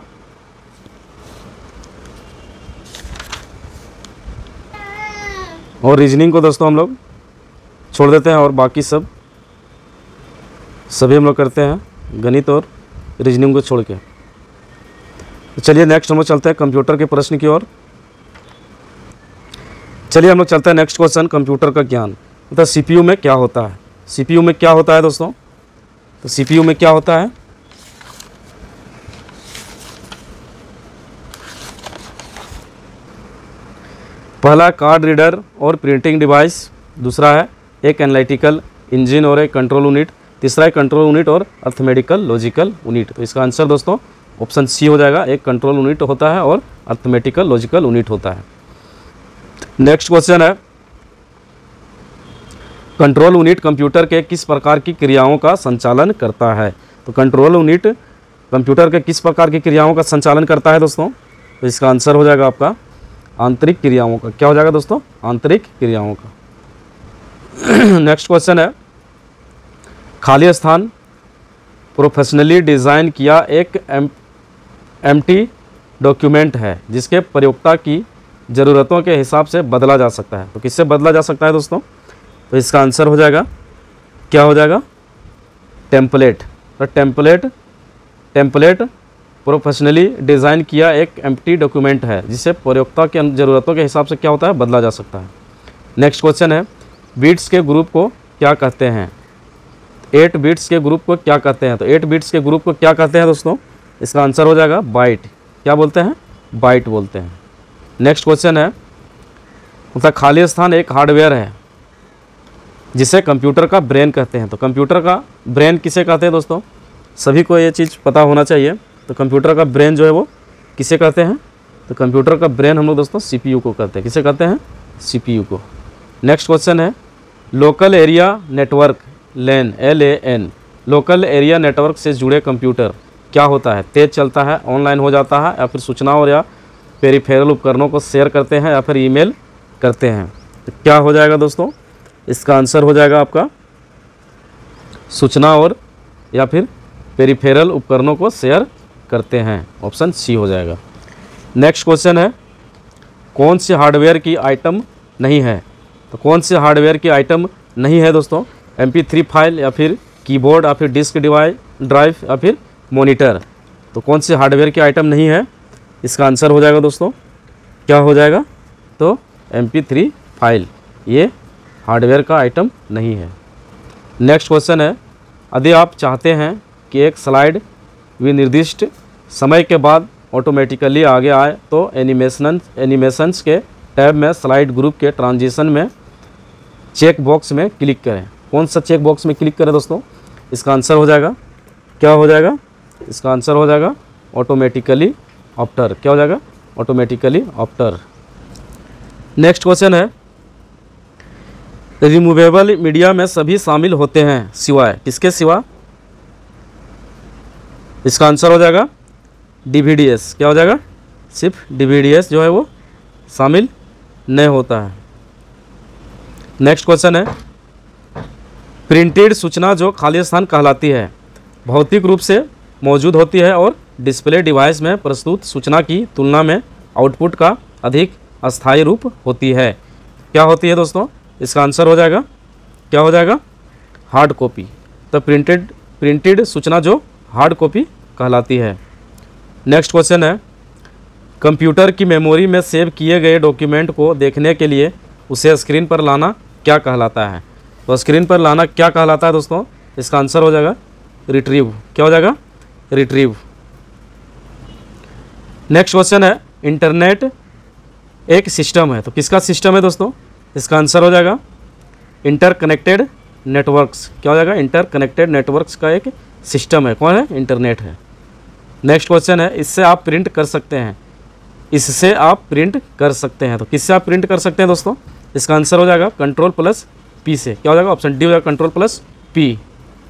Speaker 1: और रीजनिंग को दोस्तों हम लोग छोड़ देते हैं और बाकी सब सभी हम लोग करते हैं गणित और रीजनिंग को छोड़ के। तो चलिए नेक्स्ट हम लोग चलते हैं कंप्यूटर के प्रश्न की ओर। चलिए हम लोग चलते हैं नेक्स्ट क्वेश्चन, कंप्यूटर का ज्ञान। मतलब सीपीयू में क्या होता है, सीपीयू में क्या होता है दोस्तों, तो सीपीयू में क्या होता है, पहला कार्ड रीडर और प्रिंटिंग डिवाइस, दूसरा है एक एनालिटिकल इंजन और एक कंट्रोल यूनिट, तीसरा है कंट्रोल यूनिट और अर्थमेटिकल लॉजिकल यूनिट। तो इसका आंसर दोस्तों ऑप्शन सी हो जाएगा, एक कंट्रोल यूनिट होता है और अर्थमेटिकल लॉजिकल यूनिट होता है। नेक्स्ट क्वेश्चन है कंट्रोल यूनिट कंप्यूटर के किस प्रकार की क्रियाओं का संचालन करता है। तो कंट्रोल यूनिट कंप्यूटर के किस प्रकार की क्रियाओं का संचालन करता है दोस्तों, तो इसका आंसर हो जाएगा आपका आंतरिक क्रियाओं का। क्या हो जाएगा दोस्तों, आंतरिक क्रियाओं का। नेक्स्ट क्वेश्चन है खाली स्थान प्रोफेशनली डिज़ाइन किया एक एम एम्प्टी डॉक्यूमेंट है जिसके प्रयोक्ता की ज़रूरतों के हिसाब से बदला जा सकता है। तो किससे बदला जा सकता है दोस्तों, तो इसका आंसर हो जाएगा, क्या हो जाएगा, टेम्पलेट। तो टेम्पलेट टेम्पलेट प्रोफेशनली डिज़ाइन किया एक एम्प्टी डॉक्यूमेंट है जिसे प्रयोक्ता की ज़रूरतों के हिसाब से क्या होता है, बदला जा सकता है। नेक्स्ट क्वेश्चन है बीट्स के ग्रुप को क्या कहते हैं, एट बीट्स के ग्रुप को क्या कहते हैं। तो एट बीट्स के ग्रुप को क्या कहते हैं दोस्तों, इसका आंसर हो जाएगा बाइट। क्या बोलते हैं, बाइट बोलते हैं। नेक्स्ट क्वेश्चन है मतलब खाली स्थान एक हार्डवेयर है जिसे कंप्यूटर का ब्रेन कहते हैं। तो कंप्यूटर का ब्रेन किसे कहते हैं दोस्तों, सभी को ये चीज़ पता होना चाहिए। तो कंप्यूटर का ब्रेन जो है वो किसे कहते हैं, तो कंप्यूटर का ब्रेन हम लोग दोस्तों सीपीयू को कहते हैं। किसे कहते हैं, सीपीयू को। नेक्स्ट क्वेश्चन है local area network LAN, L A N, local area network से जुड़े कंप्यूटर क्या होता है, तेज़ चलता है, ऑनलाइन हो जाता है, या फिर सूचनाओं या पेरिफेरल उपकरणों को शेयर करते हैं या फिर ईमेल करते हैं। तो क्या हो जाएगा दोस्तों, इसका आंसर हो जाएगा आपका सूचना और या फिर पेरिफेरल उपकरणों को शेयर करते हैं, ऑप्शन सी हो जाएगा। नेक्स्ट क्वेश्चन है कौन से हार्डवेयर की आइटम नहीं है। तो कौन से हार्डवेयर की आइटम नहीं है दोस्तों, एम पी थ्री फाइल या फिर कीबोर्ड या फिर डिस्क डिवाइस ड्राइव या फिर मॉनिटर। तो कौन से हार्डवेयर की आइटम नहीं है, इसका आंसर हो जाएगा दोस्तों, क्या हो जाएगा, तो एम पी थ्री फाइल ये हार्डवेयर का आइटम नहीं है। नेक्स्ट क्वेश्चन है यदि आप चाहते हैं कि एक स्लाइड विनिर्दिष्ट समय के बाद ऑटोमेटिकली आगे आए तो एनिमेशन एनिमेशंस के टैब में स्लाइड ग्रुप के ट्रांजिशन में चेक बॉक्स में क्लिक करें। कौन सा चेक बॉक्स में क्लिक करें दोस्तों, इसका आंसर हो जाएगा, क्या हो जाएगा, इसका आंसर हो जाएगा ऑटोमेटिकली आफ्टर। क्या हो जाएगा, ऑटोमेटिकली आफ्टर। नेक्स्ट क्वेश्चन है रिमूवेबल मीडिया में सभी शामिल होते हैं सिवाय किसके सिवा, इसका आंसर हो जाएगा डीवीडीएस। क्या हो जाएगा, सिर्फ डीवीडीएस जो है वो शामिल नहीं होता है। नेक्स्ट क्वेश्चन है प्रिंटेड सूचना जो खाली स्थान कहलाती है भौतिक रूप से मौजूद होती है और डिस्प्ले डिवाइस में प्रस्तुत सूचना की तुलना में आउटपुट का अधिक अस्थायी रूप होती है। क्या होती है दोस्तों, इसका आंसर हो जाएगा, क्या हो जाएगा, हार्ड कॉपी। तो प्रिंटेड प्रिंटेड सूचना जो हार्ड कॉपी कहलाती है। नेक्स्ट क्वेश्चन है कंप्यूटर की मेमोरी में सेव किए गए डॉक्यूमेंट को देखने के लिए उसे स्क्रीन पर लाना क्या कहलाता है। तो स्क्रीन पर लाना क्या कहलाता है दोस्तों, इसका आंसर हो जाएगा रिट्रीव। क्या हो जाएगा, रिट्रीव। नेक्स्ट क्वेश्चन है इंटरनेट एक सिस्टम है, तो किसका सिस्टम है दोस्तों, इसका आंसर हो जाएगा इंटरकनेक्टेड नेटवर्क्स। क्या हो जाएगा, इंटरकनेक्टेड नेटवर्क्स का एक सिस्टम है, कौन है, इंटरनेट है। नेक्स्ट क्वेश्चन है इससे आप प्रिंट कर सकते हैं, इससे आप प्रिंट कर सकते हैं। तो किससे आप प्रिंट कर सकते हैं दोस्तों, इसका आंसर हो जाएगा कंट्रोल प्लस पी से। क्या हो जाएगा, ऑप्शन डी हो जाएगा control plus P.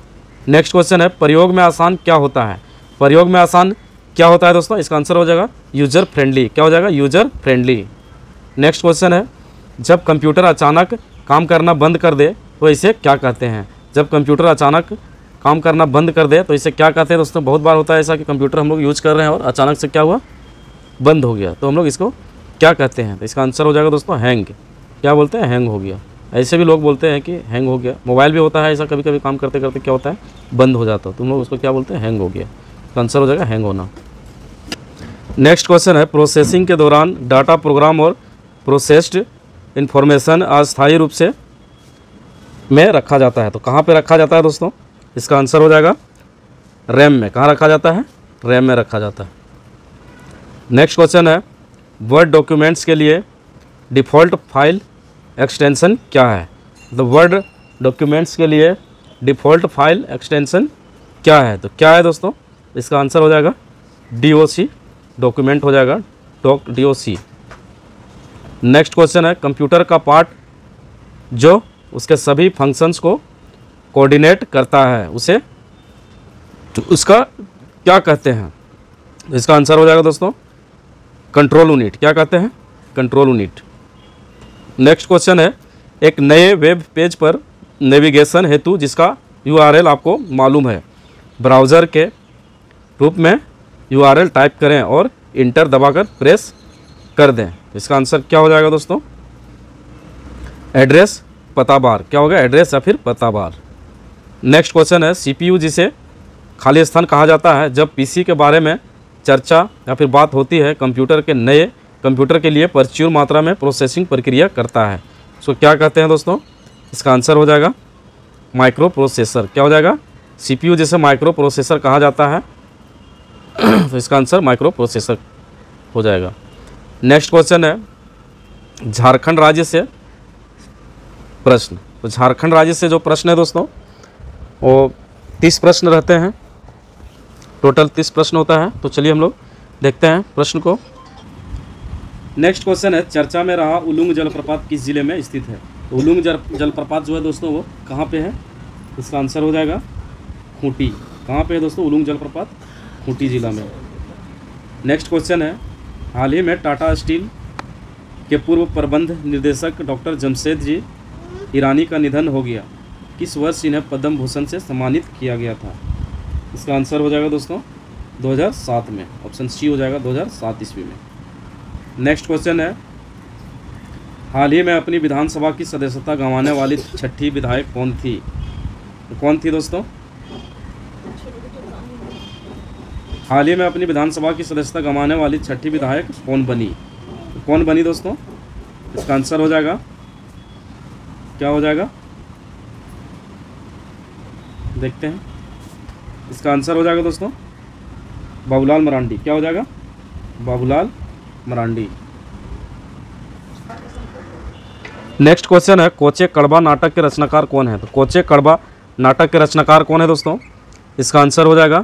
Speaker 1: Next question है प्रयोग में आसान क्या होता है। प्रयोग में आसान क्या होता है दोस्तों, इसका आंसर हो जाएगा यूजर फ्रेंडली। क्या हो जाएगा, यूजर फ्रेंडली। नेक्स्ट क्वेश्चन है जब कंप्यूटर अचानक काम करना बंद कर दे तो इसे क्या कहते हैं। जब कंप्यूटर अचानक काम करना बंद कर दे तो इसे क्या कहते हैं दोस्तों। बहुत बार होता है ऐसा कि कंप्यूटर हम लोग यूज कर रहे हैं और अचानक से क्या हुआ, बंद हो गया, तो हम लोग इसको क्या कहते हैं। तो इसका आंसर हो जाएगा दोस्तों हैंग। क्या बोलते हैं, हैंग हो गया। ऐसे भी लोग बोलते हैं कि हैंग हो गया। मोबाइल भी होता है ऐसा, कभी कभी काम करते करते क्या होता है, बंद हो जाता है, तुम लोग उसको क्या बोलते हैं, हैंग हो गया। तो आंसर हो जाएगा हैंग होना। नेक्स्ट क्वेश्चन है प्रोसेसिंग के दौरान डाटा प्रोग्राम और प्रोसेस्ड इंफॉर्मेशन अस्थायी रूप से में रखा जाता है। तो कहाँ पे रखा जाता है दोस्तों, इसका आंसर हो जाएगा रैम में। कहाँ रखा जाता है, रैम में रखा जाता है। नेक्स्ट क्वेश्चन है वर्ड डॉक्यूमेंट्स के लिए डिफ़ॉल्ट फाइल एक्सटेंशन क्या है। द वर्ड डॉक्यूमेंट्स के लिए डिफ़ॉल्ट फाइल एक्सटेंशन क्या है। तो क्या है दोस्तों, इसका आंसर हो जाएगा डी ओ सी, डॉक्यूमेंट हो जाएगा doc D O C. Next question है कंप्यूटर का पार्ट जो उसके सभी फंक्शंस को कोऑर्डिनेट करता है उसे तो उसका क्या कहते हैं। इसका आंसर हो जाएगा दोस्तों कंट्रोल यूनिट। क्या कहते हैं, कंट्रोल यूनिट। नेक्स्ट क्वेश्चन है एक नए वेब पेज पर नेविगेशन हेतु जिसका यू आर एल आपको मालूम है, ब्राउज़र के रूप में यू आर एल टाइप करें और इंटर दबाकर प्रेस कर दें। इसका आंसर क्या हो जाएगा दोस्तों, एड्रेस पता बार। क्या होगा, एड्रेस या फिर पता बार। नेक्स्ट क्वेश्चन है सीपीयू जिसे खाली स्थान कहा जाता है जब पीसी के बारे में चर्चा या फिर बात होती है, कंप्यूटर के नए कंप्यूटर के लिए प्रचुर मात्रा में प्रोसेसिंग प्रक्रिया करता है, उसको क्या कहते हैं दोस्तों। इसका आंसर हो जाएगा माइक्रो प्रोसेसर। क्या हो जाएगा, सीपीयू जिसे माइक्रो प्रोसेसर कहा जाता है तो इसका आंसर माइक्रो प्रोसेसर हो जाएगा। नेक्स्ट क्वेश्चन है झारखंड राज्य से प्रश्न। तो झारखंड राज्य से जो प्रश्न है दोस्तों वो तीस प्रश्न रहते हैं, टोटल तीस प्रश्न होता है। तो चलिए हम लोग देखते हैं प्रश्न को। नेक्स्ट क्वेश्चन है चर्चा में रहा उलुंग जलप्रपात किस जिले में स्थित है। तो उलुंग जल जलप्रपात जो है दोस्तों वो कहाँ पे है, इसका आंसर हो जाएगा खूंटी। कहाँ पे है दोस्तों उलुंग जलप्रपात, खूंटी जिला में। नेक्स्ट क्वेश्चन है हाल ही में टाटा स्टील के पूर्व प्रबंध निर्देशक डॉक्टर जमशेद जी ईरानी का निधन हो गया, किस वर्ष इन्हें पद्म भूषण से सम्मानित किया गया था। इसका आंसर हो जाएगा दोस्तों दो हज़ार सात में, ऑप्शन सी हो जाएगा दो हज़ार सात ईस्वी में। नेक्स्ट क्वेश्चन है हाल ही में अपनी विधानसभा की सदस्यता गंवाने वाली छठी विधायक कौन थी। तो कौन थी दोस्तों, हाल ही में अपनी विधानसभा की सदस्यता गंवाने वाली छठी विधायक कौन बनी। तो कौन बनी दोस्तों, इसका आंसर हो जाएगा क्या हो जाएगा, देखते हैं। इसका आंसर हो जाएगा दोस्तों बाबूलाल मरांडी। क्या हो जाएगा, बाबूलाल मरांडी। नेक्स्ट क्वेश्चन है कोचे कड़वा नाटक के रचनाकार कौन है। तो कोचे कड़वा नाटक के रचनाकार कौन है दोस्तों, इसका आंसर हो जाएगा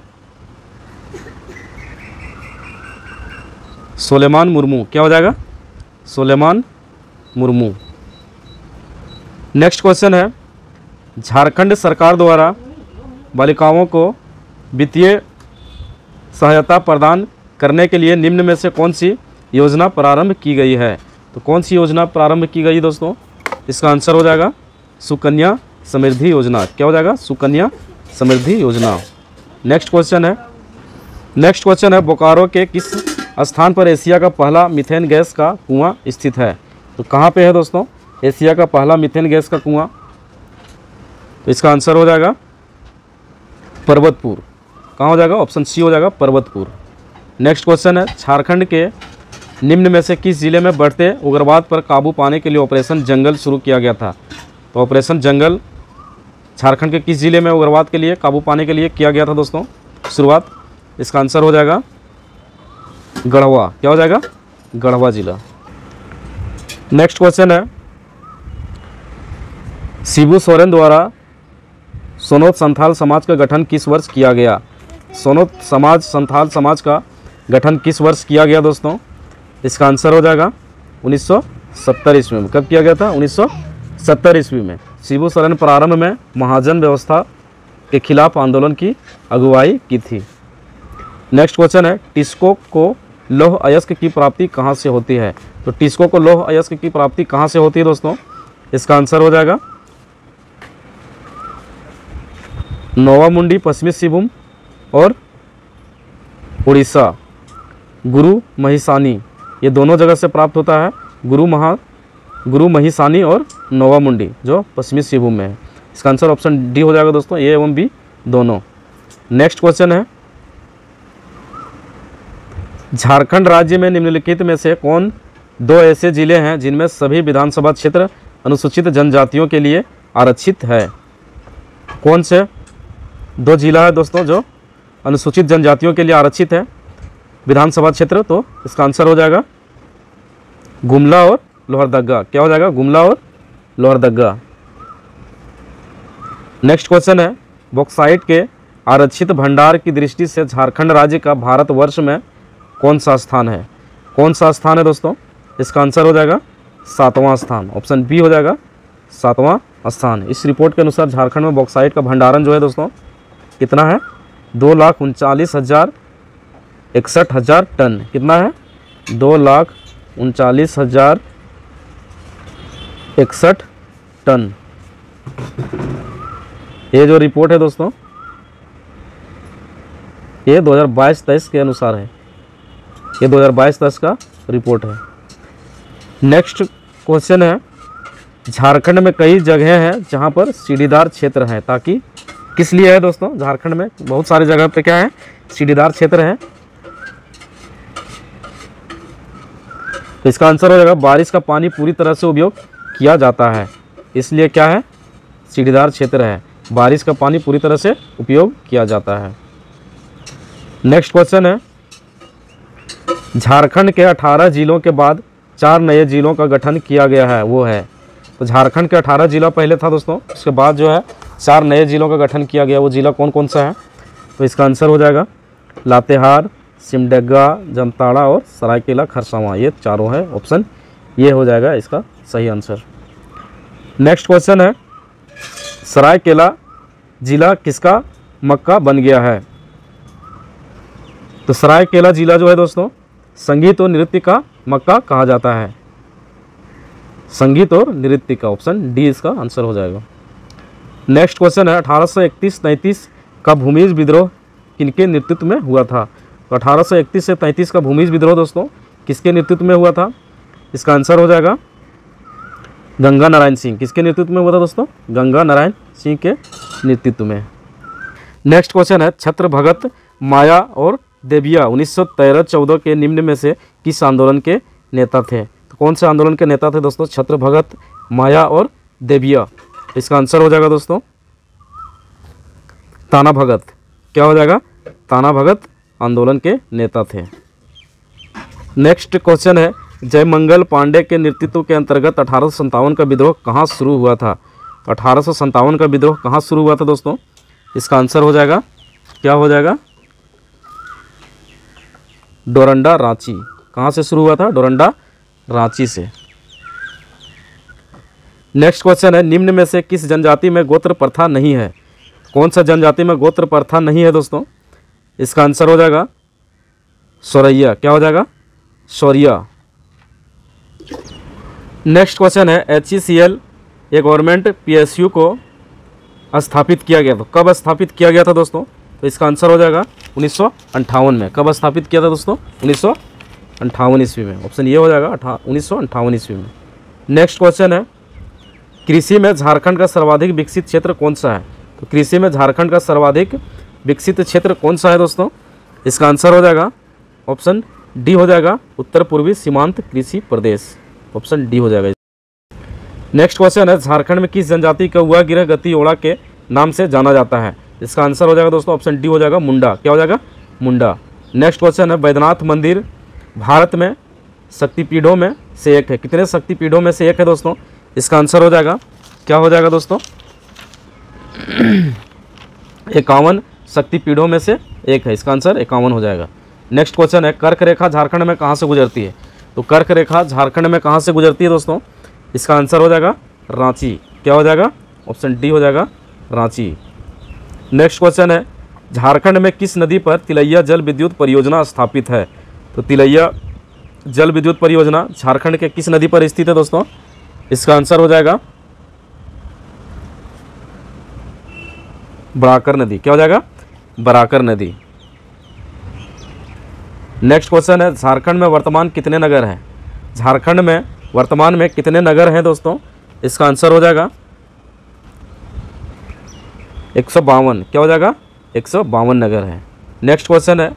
Speaker 1: सुलेमान मुर्मू। क्या हो जाएगा, सुलेमान मुर्मू। नेक्स्ट क्वेश्चन है झारखंड सरकार द्वारा बालिकाओं को वित्तीय सहायता प्रदान करने के लिए निम्न में से कौन सी योजना प्रारंभ की गई है। तो कौन सी योजना प्रारंभ की गई दोस्तों, इसका आंसर हो जाएगा सुकन्या समृद्धि योजना। क्या हो जाएगा, सुकन्या समृद्धि योजना। नेक्स्ट क्वेश्चन है नेक्स्ट क्वेश्चन है बोकारो के किस स्थान पर एशिया का पहला मीथेन गैस का कुआं स्थित है। तो कहाँ पे है दोस्तों एशिया का पहला मीथेन गैस का कुआं, तो इसका आंसर हो जाएगा पर्वतपुर। कहाँ हो जाएगा, ऑप्शन सी हो जाएगा पर्वतपुर। नेक्स्ट क्वेश्चन है झारखंड के निम्न में से किस जिले में बढ़ते उग्रवाद पर काबू पाने के लिए ऑपरेशन जंगल शुरू किया गया था। तो ऑपरेशन जंगल झारखंड के किस जिले में उग्रवाद के लिए काबू पाने के लिए किया गया था दोस्तों शुरुआत। इसका आंसर हो जाएगा गढ़वा। क्या हो जाएगा, गढ़वा जिला। नेक्स्ट क्वेश्चन है शिबू सोरेन द्वारा सोनोत संथाल समाज का गठन किस वर्ष किया गया। सोनोत समाज संथाल समाज का गठन किस वर्ष किया गया दोस्तों, इसका आंसर हो जाएगा उन्नीस सौ सत्तर ईस्वी में। कब किया गया था, उन्नीस सौ सत्तर ईस्वी में। शिबू सोरेन प्रारंभ में महाजन व्यवस्था के खिलाफ आंदोलन की अगुवाई की थी। नेक्स्ट क्वेश्चन है, टिस्को को लौह अयस्क की प्राप्ति कहाँ से होती है? तो टिस्को को लौह अयस्क की प्राप्ति कहाँ से होती है दोस्तों? इसका आंसर हो जाएगा नोवामुंडी पश्चिमी सिंहभूम और उड़ीसा, गुरु महिसानी, ये दोनों जगह से प्राप्त होता है। गुरु महा गुरु महिसानी और नोवामुंडी जो पश्चिमी सिंहभूम में है। इसका आंसर ऑप्शन डी हो जाएगा दोस्तों, ए एवं बी दोनों। नेक्स्ट क्वेश्चन है, झारखंड राज्य में निम्नलिखित में से कौन दो ऐसे जिले हैं जिनमें सभी विधानसभा क्षेत्र अनुसूचित जनजातियों के लिए आरक्षित है? कौन से दो जिला है दोस्तों जो अनुसूचित जनजातियों के लिए आरक्षित है विधानसभा क्षेत्र? तो इसका आंसर हो जाएगा गुमला और लोहरदगा। क्या हो जाएगा? गुमला और लोहरदगा। नेक्स्ट क्वेश्चन है, बॉक्साइट के आरक्षित भंडार की दृष्टि से झारखंड राज्य का भारतवर्ष में कौन सा स्थान है? कौन सा स्थान है दोस्तों? इसका आंसर हो जाएगा सातवां स्थान, ऑप्शन बी हो जाएगा सातवां स्थान। इस रिपोर्ट के अनुसार झारखंड में बॉक्साइट का भंडारण जो है दोस्तों कितना है? दो लाख उनचालीस हज़ार इकसठ हज़ार टन। कितना है? दो लाख उनचालीस हज़ार इकसठ टन। ये जो रिपोर्ट है दोस्तों ये दो हज़ार बाईस तेईस के अनुसार है, ये दो हज़ार बाईस तेईस का रिपोर्ट है। नेक्स्ट क्वेश्चन है, झारखंड में कई जगह हैं जहां पर सीढ़ीदार क्षेत्र है, ताकि किस लिए है दोस्तों? झारखंड में बहुत सारी जगह पे क्या है? सीढ़ीदार क्षेत्र है। तो इसका आंसर हो जाएगा बारिश का पानी पूरी तरह से उपयोग किया जाता है, इसलिए क्या है? सीढ़ीदार क्षेत्र है, बारिश का पानी पूरी तरह से उपयोग किया जाता है। नेक्स्ट क्वेश्चन है, झारखंड के अठारह जिलों के बाद चार नए जिलों का गठन किया गया है, वो है? तो झारखंड के अठारह जिला पहले था दोस्तों, उसके बाद जो है चार नए जिलों का गठन किया गया, वो जिला कौन कौन सा है? तो इसका आंसर हो जाएगा लातेहार, सिमडेगा, जामताड़ा और सरायकेला खरसावां, ये चारों है। ऑप्शन ये हो जाएगा इसका सही आंसर। नेक्स्ट क्वेश्चन है, सरायकेला जिला किसका मक्का बन गया है? तो सरायकेला जिला जो है दोस्तों संगीत और नृत्य का मक्का कहा जाता है, संगीत और नृत्य का। ऑप्शन डी इसका आंसर हो जाएगा। नेक्स्ट क्वेश्चन है, अठारह सौ इकतीस तैंतीस का भूमिज विद्रोह किनके नेतृत्व में हुआ था? तो अठारह सौ इकतीस से तैंतीस का भूमिज विद्रोह दोस्तों किसके नेतृत्व में हुआ था? इसका आंसर हो जाएगा गंगा नारायण सिंह। किसके नेतृत्व में हुआ था दोस्तों? गंगा नारायण सिंह के नेतृत्व में। नेक्स्ट क्वेश्चन है, छत्र भगत माया और देबिया उन्नीस सौ तेरह चौदह के निम्न में से किस आंदोलन के नेता थे? तो कौन से आंदोलन के नेता थे दोस्तों? छत्र भगत, माया और देबिया। इसका आंसर हो जाएगा दोस्तों ताना भगत। क्या हो जाएगा? ताना भगत आंदोलन के नेता थे। नेक्स्ट क्वेश्चन है, जयमंगल पांडे के नेतृत्व के अंतर्गत अठारह सौ संतावन का विद्रोह कहाँ शुरू हुआ था? तो अठारह सौ संतावन का विद्रोह कहाँ शुरू हुआ था दोस्तों? इसका आंसर हो जाएगा क्या हो जाएगा? डोरंडा रांची। कहाँ से शुरू हुआ था? डोरंडा रांची से। नेक्स्ट क्वेश्चन है, निम्न में से किस जनजाति में गोत्र प्रथा नहीं है? कौन सा जनजाति में गोत्र प्रथा नहीं है दोस्तों? इसका आंसर हो जाएगा सौरैया। क्या हो जाएगा? सौरिया। नेक्स्ट क्वेश्चन है, एच ई सी एल ये गवर्नमेंट पी एस यू को स्थापित किया गया था, कब स्थापित किया गया था दोस्तों? तो इसका आंसर हो जाएगा उन्नीस सौ अंठावन में। कब स्थापित किया था दोस्तों? उन्नीस सौ अंठावन ईस्वी में। ऑप्शन ये हो जाएगा अठा उन्नीस सौ अंठावन ईस्वी में। नेक्स्ट क्वेश्चन है, कृषि में झारखंड का सर्वाधिक विकसित क्षेत्र कौन सा है? तो कृषि में झारखंड का सर्वाधिक विकसित क्षेत्र कौन सा है दोस्तों? इसका आंसर हो जाएगा ऑप्शन डी हो जाएगा उत्तर पूर्वी सीमांत कृषि प्रदेश। ऑप्शन डी हो जाएगा। नेक्स्ट क्वेश्चन है, झारखंड में किस जनजाति का हुआ गिरह गति ओड़ा के नाम से जाना जाता है? इसका आंसर हो जाएगा दोस्तों ऑप्शन डी हो जाएगा मुंडा। क्या हो जाएगा? मुंडा। नेक्स्ट क्वेश्चन है, बैद्यनाथ मंदिर भारत में शक्तिपीठों में से एक है, कितने शक्तिपीठों में से एक है दोस्तों? इसका आंसर हो जाएगा क्या हो जाएगा दोस्तों? इक्यावन शक्तिपीठों में से एक है, इसका आंसर इक्यावन हो जाएगा। नेक्स्ट क्वेश्चन है, कर्क रेखा झारखंड में कहाँ से गुजरती है? तो कर्क रेखा झारखंड में कहाँ से गुजरती है दोस्तों? इसका आंसर हो जाएगा रांची। क्या हो जाएगा? ऑप्शन डी हो जाएगा रांची। नेक्स्ट क्वेश्चन है, झारखंड में किस नदी पर तिलैया जल विद्युत परियोजना स्थापित है? तो तिलैया जल विद्युत परियोजना झारखंड के किस नदी पर स्थित है दोस्तों? इसका आंसर हो जाएगा बराकर नदी। क्या हो जाएगा? बराकर नदी। नेक्स्ट क्वेश्चन है, झारखंड में वर्तमान कितने नगर हैं? झारखंड में वर्तमान में कितने नगर हैं दोस्तों? इसका आंसर हो जाएगा एक सौ बावन। क्या हो जाएगा? एक सौ बावन नगर है। नेक्स्ट क्वेश्चन है,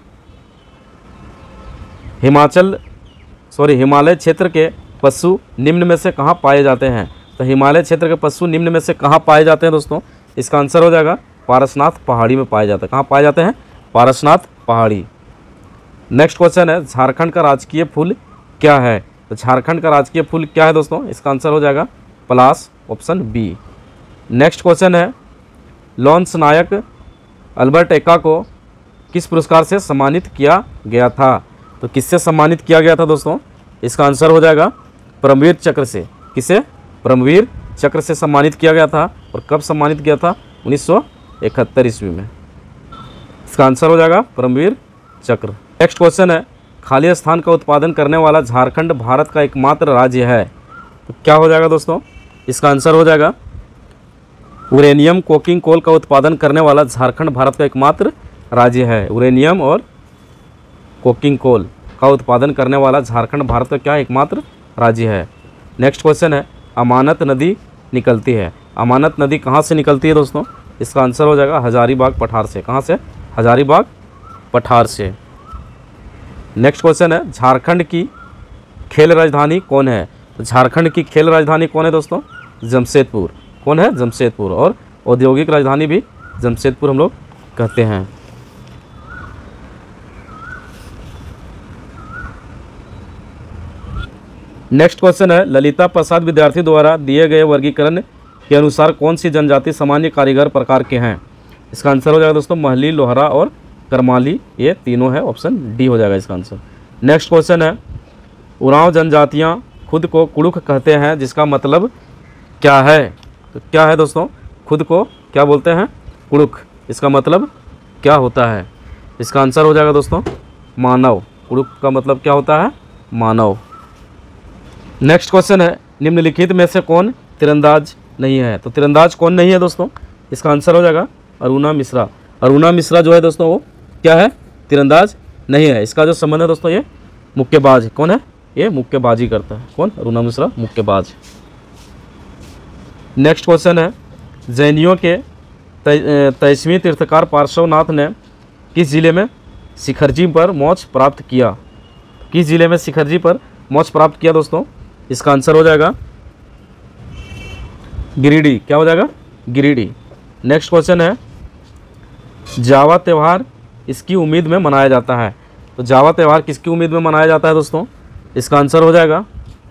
Speaker 1: हिमाचल सॉरी हिमालय क्षेत्र के पशु निम्न में से कहाँ पाए जाते हैं? तो हिमालय क्षेत्र के पशु निम्न में से कहाँ पाए जाते हैं दोस्तों? इसका आंसर हो जाएगा पारसनाथ पहाड़ी में पाए जाते हैं। कहाँ पाए जाते हैं? पारसनाथ पहाड़ी। नेक्स्ट क्वेश्चन है, झारखंड का राजकीय फूल क्या है? तो झारखंड का राजकीय फूल क्या है दोस्तों? इसका आंसर हो जाएगा Palash, option B. Next question है, लॉन्स नायक अल्बर्ट एक्का को किस पुरस्कार से सम्मानित किया गया था? तो किससे सम्मानित किया गया था दोस्तों? इसका आंसर हो जाएगा परमवीर चक्र से। किसे? परमवीर चक्र से सम्मानित किया गया था। और कब सम्मानित किया था? उन्नीस सौ इकहत्तर ईस्वी में। इसका आंसर हो जाएगा परमवीर चक्र। नेक्स्ट क्वेश्चन है, खाली स्थान का उत्पादन करने वाला झारखंड भारत का एकमात्र राज्य है। तो क्या हो जाएगा दोस्तों? इसका आंसर हो जाएगा यूरेनियम कोकिंग कोल का उत्पादन करने वाला झारखंड भारत का एकमात्र राज्य है। यूरेनियम और कोकिंग कोल का उत्पादन करने वाला झारखंड भारत का क्या एकमात्र राज्य है। नेक्स्ट क्वेश्चन है, अमानत नदी निकलती है। अमानत नदी कहाँ से निकलती है दोस्तों? इसका आंसर हो जाएगा हजारीबाग पठार से। कहाँ से? हजारीबाग पठार से। नेक्स्ट क्वेश्चन है, झारखंड की खेल राजधानी कौन है? तो झारखंड की खेल राजधानी कौन है दोस्तों? जमशेदपुर। कौन है? जमशेदपुर। और औद्योगिक राजधानी भी जमशेदपुर हम लोग कहते हैं। नेक्स्ट क्वेश्चन है, ललिता प्रसाद विद्यार्थी द्वारा दिए गए वर्गीकरण के अनुसार कौन सी जनजाति सामान्य कारीगर प्रकार के हैं? इसका आंसर हो जाएगा दोस्तों महली, लोहरा और करमाली। ये तीनों है, ऑप्शन डी हो जाएगा इसका आंसर। नेक्स्ट क्वेश्चन है, उरांव जनजातियाँ खुद को कुड़ुख कहते हैं, जिसका मतलब क्या है? तो क्या है दोस्तों? खुद को क्या बोलते हैं? कुड़ुख। इसका मतलब क्या होता है? इसका आंसर हो जाएगा दोस्तों मानव। कुड़ुख का मतलब क्या होता है? मानव। नेक्स्ट क्वेश्चन है, निम्नलिखित में से कौन तीरंदाज नहीं है? तो तीरंदाज कौन नहीं है दोस्तों? इसका आंसर हो जाएगा अरुणा मिश्रा। अरुणा मिश्रा जो है दोस्तों वो क्या है? तीरंदाज नहीं है। इसका जो संबंध है दोस्तों ये मुक्केबाज। कौन है? ये मुक्केबाजी करता है। कौन? अरुणा मिश्रा मुक्केबाज। नेक्स्ट क्वेश्चन है, जैनियों के तेईसवीं तीर्थकार पार्श्वनाथ ने किस जिले में शिखरजी पर मोक्ष प्राप्त किया? किस जिले में शिखरजी पर मोक्ष प्राप्त किया दोस्तों? इसका आंसर हो जाएगा गिरिडीह। क्या हो जाएगा? गिरिडीह। नेक्स्ट क्वेश्चन है, जावा त्यौहार इसकी उम्मीद में मनाया जाता है। तो जावा त्यौहार किसकी उम्मीद में मनाया जाता है दोस्तों? इसका आंसर हो जाएगा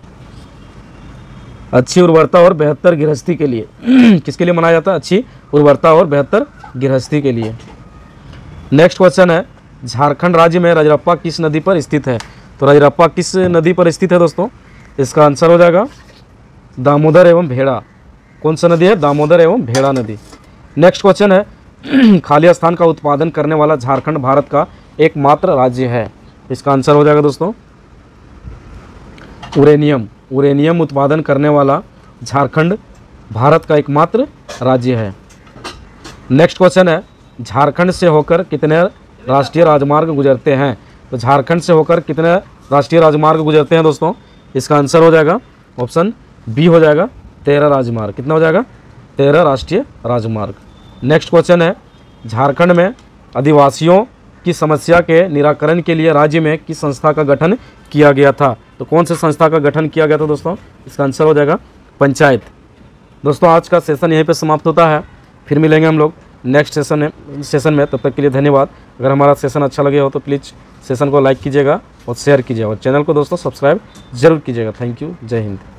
Speaker 1: अच्छी उर्वरता और बेहतर गृहस्थी के लिए। किसके लिए मनाया जाता है? अच्छी उर्वरता और बेहतर गृहस्थी के लिए। नेक्स्ट क्वेश्चन है, झारखंड राज्य में रजरप्पा किस नदी पर स्थित है? तो रजरप्पा किस नदी पर स्थित है दोस्तों? इसका आंसर हो जाएगा दामोदर एवं भेड़ा। कौन सा नदी है? दामोदर एवं भेड़ा नदी। नेक्स्ट क्वेश्चन है, खाली स्थान का उत्पादन करने वाला झारखंड भारत का एकमात्र राज्य है। इसका आंसर हो जाएगा दोस्तों यूरेनियम। यूरेनियम उत्पादन करने वाला झारखंड भारत का एकमात्र राज्य है। नेक्स्ट क्वेश्चन है, झारखंड से होकर कितने राष्ट्रीय राजमार्ग गुजरते हैं? तो झारखंड से होकर कितने राष्ट्रीय राजमार्ग गुजरते हैं दोस्तों? इसका आंसर हो जाएगा ऑप्शन बी हो जाएगा तेरह राजमार्ग। कितना हो जाएगा? तेरह राष्ट्रीय राजमार्ग। नेक्स्ट क्वेश्चन है, झारखंड में आदिवासियों की समस्या के निराकरण के लिए राज्य में किस संस्था का गठन किया गया था? तो कौन से संस्था का गठन किया गया था दोस्तों? इसका आंसर हो जाएगा पंचायत। दोस्तों आज का सेशन यहीं पे समाप्त होता है। फिर मिलेंगे हम लोग नेक्स्ट सेशन में सेशन में तब तक के लिए धन्यवाद। अगर हमारा सेशन अच्छा लगे हो तो प्लीज़ सेशन को लाइक कीजिएगा और शेयर कीजिएगा और चैनल को दोस्तों सब्सक्राइब जरूर कीजिएगा। Thank you. जय हिंद।